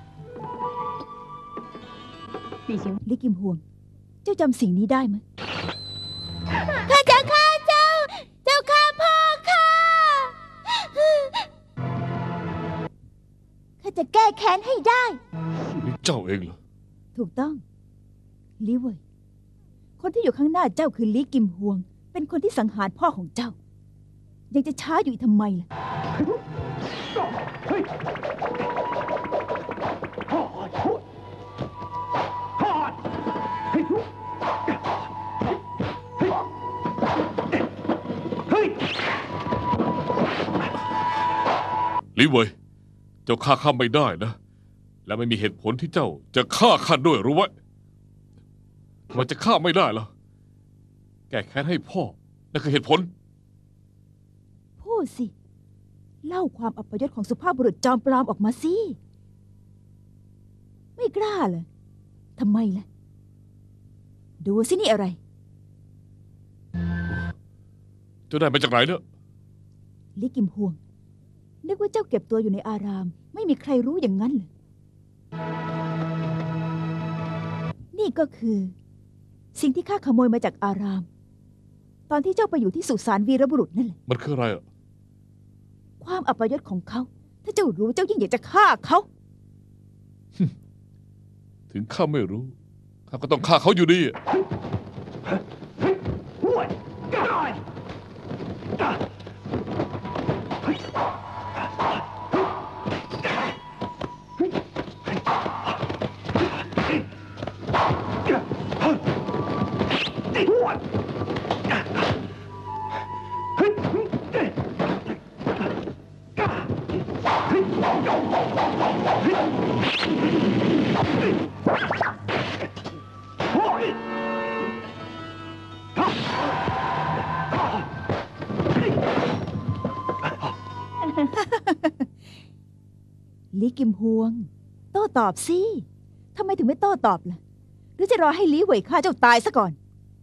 ลิกิมฮวง เจ้าจำสิ่งนี้ได้ไหมข้าจะฆ่าเจ้า เจ้าฆ่าพ่อข้า ข้าจะแก้แค้นให้ได้นี่เจ้าเองเหรอถูกต้องลีเว่ยคนที่อยู่ข้างหน้าเจ้าคือลีกิมฮวง เป็นคนที่สังหารพ่อของเจ้า ยังจะช้าอยู่อีกทำไมล่ะลิเวยเจ้าฆ่าข้าไม่ได้นะ และไม่มีเหตุผลที่เจ้าจะฆ่าข้าด้วยรู้ไว้มันจะฆ่าไม่ได้เหรอ แก้แค้นให้พ่อนั่นคือเหตุผลพูดสิ เล่าความอัปยศของสุภาพบุรุษจอมปลอมออกมาสิ ไม่กล้าเหรอทำไมล่ะ ดูสินี่อะไรเจ้าได้มาจากไหนเนี่ยลิกิมฮวง นึกว่าเจ้าเก็บตัวอยู่ในอาราม ไม่มีใครรู้อย่างนั้นเลยนี่ก็คือ สิ่งที่ข้าขโมยมาจากอาราม ตอนที่เจ้าไปอยู่ที่สุสานวีรบุรุษนั่นแหละมันคืออะไรอ่ะความอัปยศของเขา ถ้าเจ้ารู้เจ้ายิ่งอยากจะฆ่าเขาถึงข้าไม่รู้ข้าก็ต้องฆ่าเขาอยู่ดีลิกิมฮวง โต้ตอบสิทำไมถึงไม่โต้ตอบล่ะ หรือจะรอให้ลีเหวยฆ่าเจ้าตายซะก่อน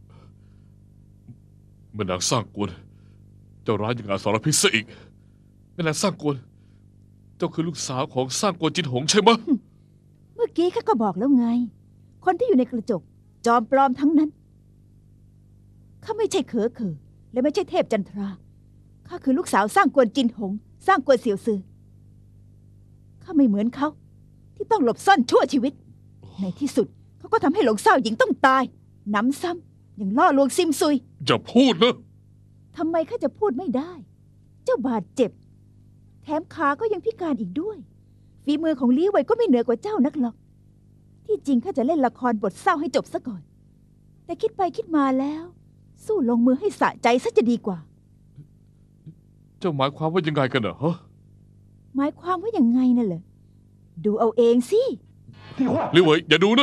แม่นางสร้างกวนเจ้าร้ายอย่างอาสรพิษซะอีกแม่นางสร้างกวนเจ้าคือลูกสาวของสร้างกวนจินหงใช่ไหมเมื่อกี้ข้าก็บอกแล้วไง คนที่อยู่ในกระจก จอมปลอมทั้งนั้นข้าไม่ใช่เขอเขอและไม่ใช่เทพจันทราข้าคือลูกสาวสร้างกวนจินหง สร้างกวนเสี่ยวซือข้าไม่เหมือนเขาที่ต้องหลบซ่อนชั่วชีวิต ในที่สุดเขาก็ทำให้หลงเศร้าหญิงต้องตายหนำซ้ำยังล่อลวงซิมซุยอย่าพูดนะทำไมข้าจะพูดไม่ได้ เจ้าบาดเจ็บ แถมขาก็ยังพิการอีกด้วย ฝีมือของลี้ไวยก็ไม่เหนือกว่าเจ้านักหรอก ที่จริงข้าจะเล่นละครบทเศร้าให้จบซะก่อน แต่คิดไปคิดมาแล้ว สู้ลงมือให้สะใจซะจะดีกว่าเจ้าหมายความว่ายังไงกันเหรอฮะหมายความว่าอย่างไงน่ะเหรอดูเอาเองสิลิเวยอย่าดูนะ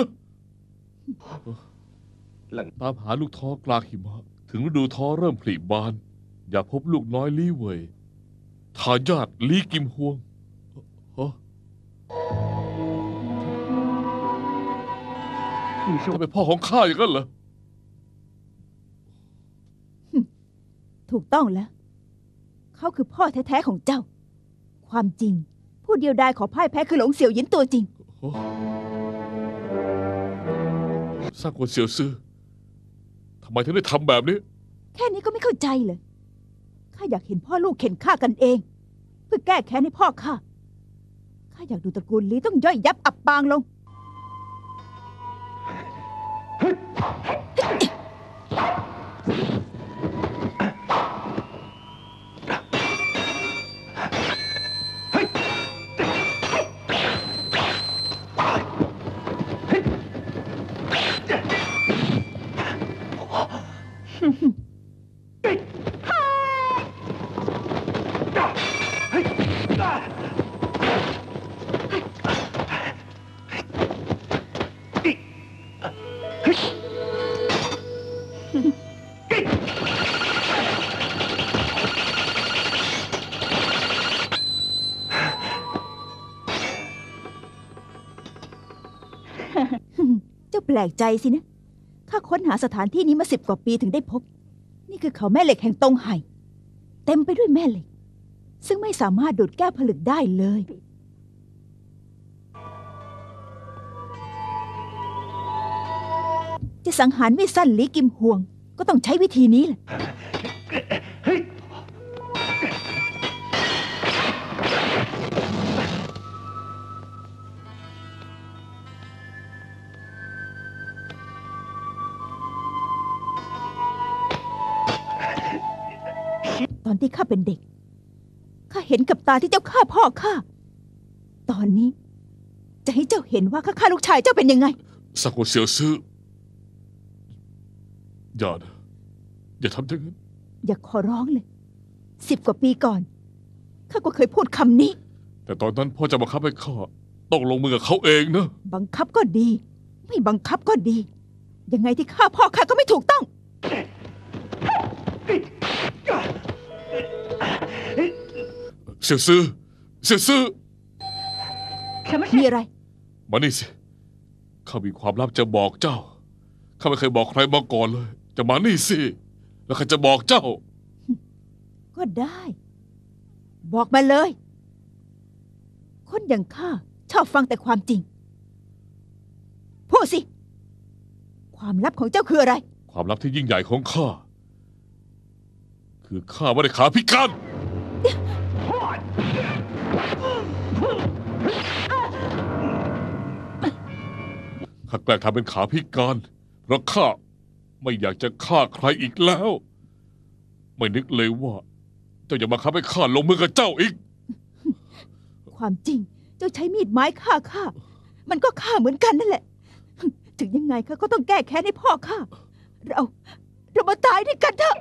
ตามหาลูกท้อกลางหิมะถึงฤดูท้อเริ่มผลิบาน อย่าพบลูกน้อยลี่เวยทายาทลี่กิมฮวงฮะจะเป็นพ่อของข้าอย่างนั้นเหรอถูกต้องแล้ว เขาคือพ่อแท้ๆของเจ้า ความจริง ผู้เดียวดายขอพ่ายแพ้คือหลงเสี่ยวหยินตัวจริงสร้างคนเสียวซื่อทำไมถึงได้ทำแบบนี้แค่นี้ก็ไม่เข้าใจเลยข้าอยากเห็นพ่อลูกเข็นฆ่ากันเอง เพื่อแก้แค้นให้พ่อข้าข้าอยากดูตระกูลลีต้องย่อยยับอับปางลงเจ้าแปลกใจสินะข้าค้นหาสถานที่นี้มาสิบกว่าปีถึงได้พบ นี่คือเขาแม่เหล็กแห่งตงไห่เต็มไปด้วยแม่เหล็ก ซึ่งไม่สามารถดูดแก้วผลึกได้เลย จะสังหารวิสันหลีกิมฮวงก็ต้องใช้วิธีนี้แหละตอนที่ข้าเป็นเด็กข้าเห็นกับตาที่เจ้าฆ่าพ่อข้าตอนนี้จะให้เจ้าเห็นว่าข้าฆ่าลูกชายเจ้าเป็นยังไงสักคนเสียวซื้ออย่านะอย่าทำอย่างนั้นอย่าขอร้องเลยสิบกว่าปีก่อนข้าก็เคยพูดคำนี้แต่ตอนนั้นพ่อจะบังคับให้ข้าต้องลงมือกับเขาเองนะบังคับก็ดีไม่บังคับก็ดียังไงที่ฆ่าพ่อข้าก็ไม่ถูกต้องเสี่ยวซื่อเสี่ยวซื่อมีอะไรมานี่สิข้ามีความลับจะบอกเจ้าข้าไม่เคยบอกใครมาก่อนเลยจะมานี่สิแล้วข้าจะบอกเจ้าก็ได้บอกมาเลยคนอย่างข้าชอบฟังแต่ความจริงพูดสิความลับของเจ้าคืออะไรความลับที่ยิ่งใหญ่ของข้าคือข้าไม่ได้ขาพิการข้าแกล้งทำเป็นขาพิการเพราะข้าไม่อยากจะฆ่าใครอีกแล้วไม่นึกเลยว่าเจ้าอย่ามาคับให้ข้าลงมือกับเจ้าอีกความจริงเจ้าใช้มีดไม้ฆ่าข้ามันก็ฆ่าเหมือนกันนั่นแหละถึงยังไงข้าก็ต้องแก้แค้นให้พ่อข้าเราเรามาตายด้วยกันเถอะ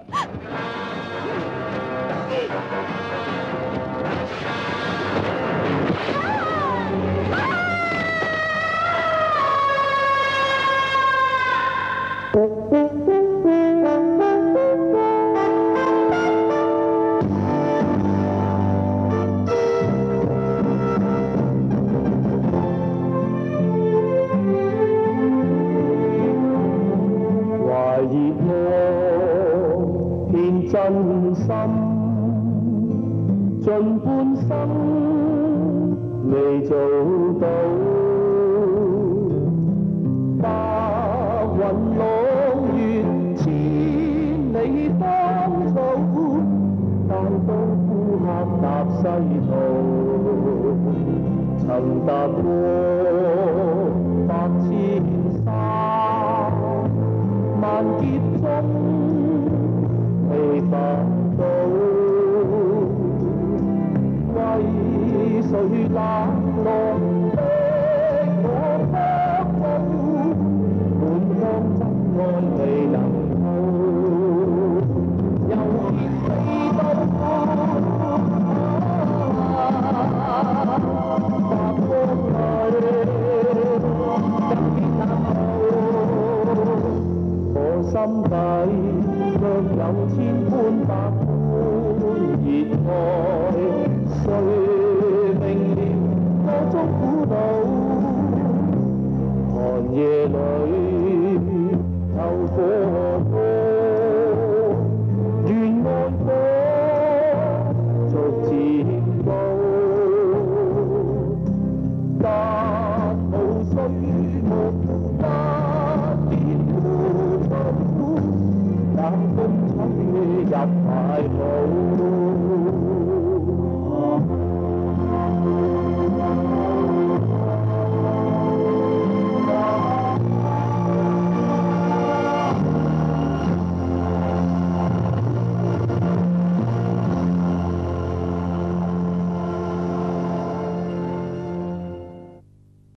盡半生未做到，白雲朗月千里芳草，但當孤客踏西途，曾踏過百千山，萬劫中未返到。誰冷落的我不到，滿腔真愛未能報，又結死都白光裏一片冷透，我心底卻有千般百般熱愛。誰明了我中苦惱？寒夜裏透火光，願愛火逐漸高，但無須木不變苦不苦，冷風吹入懷抱。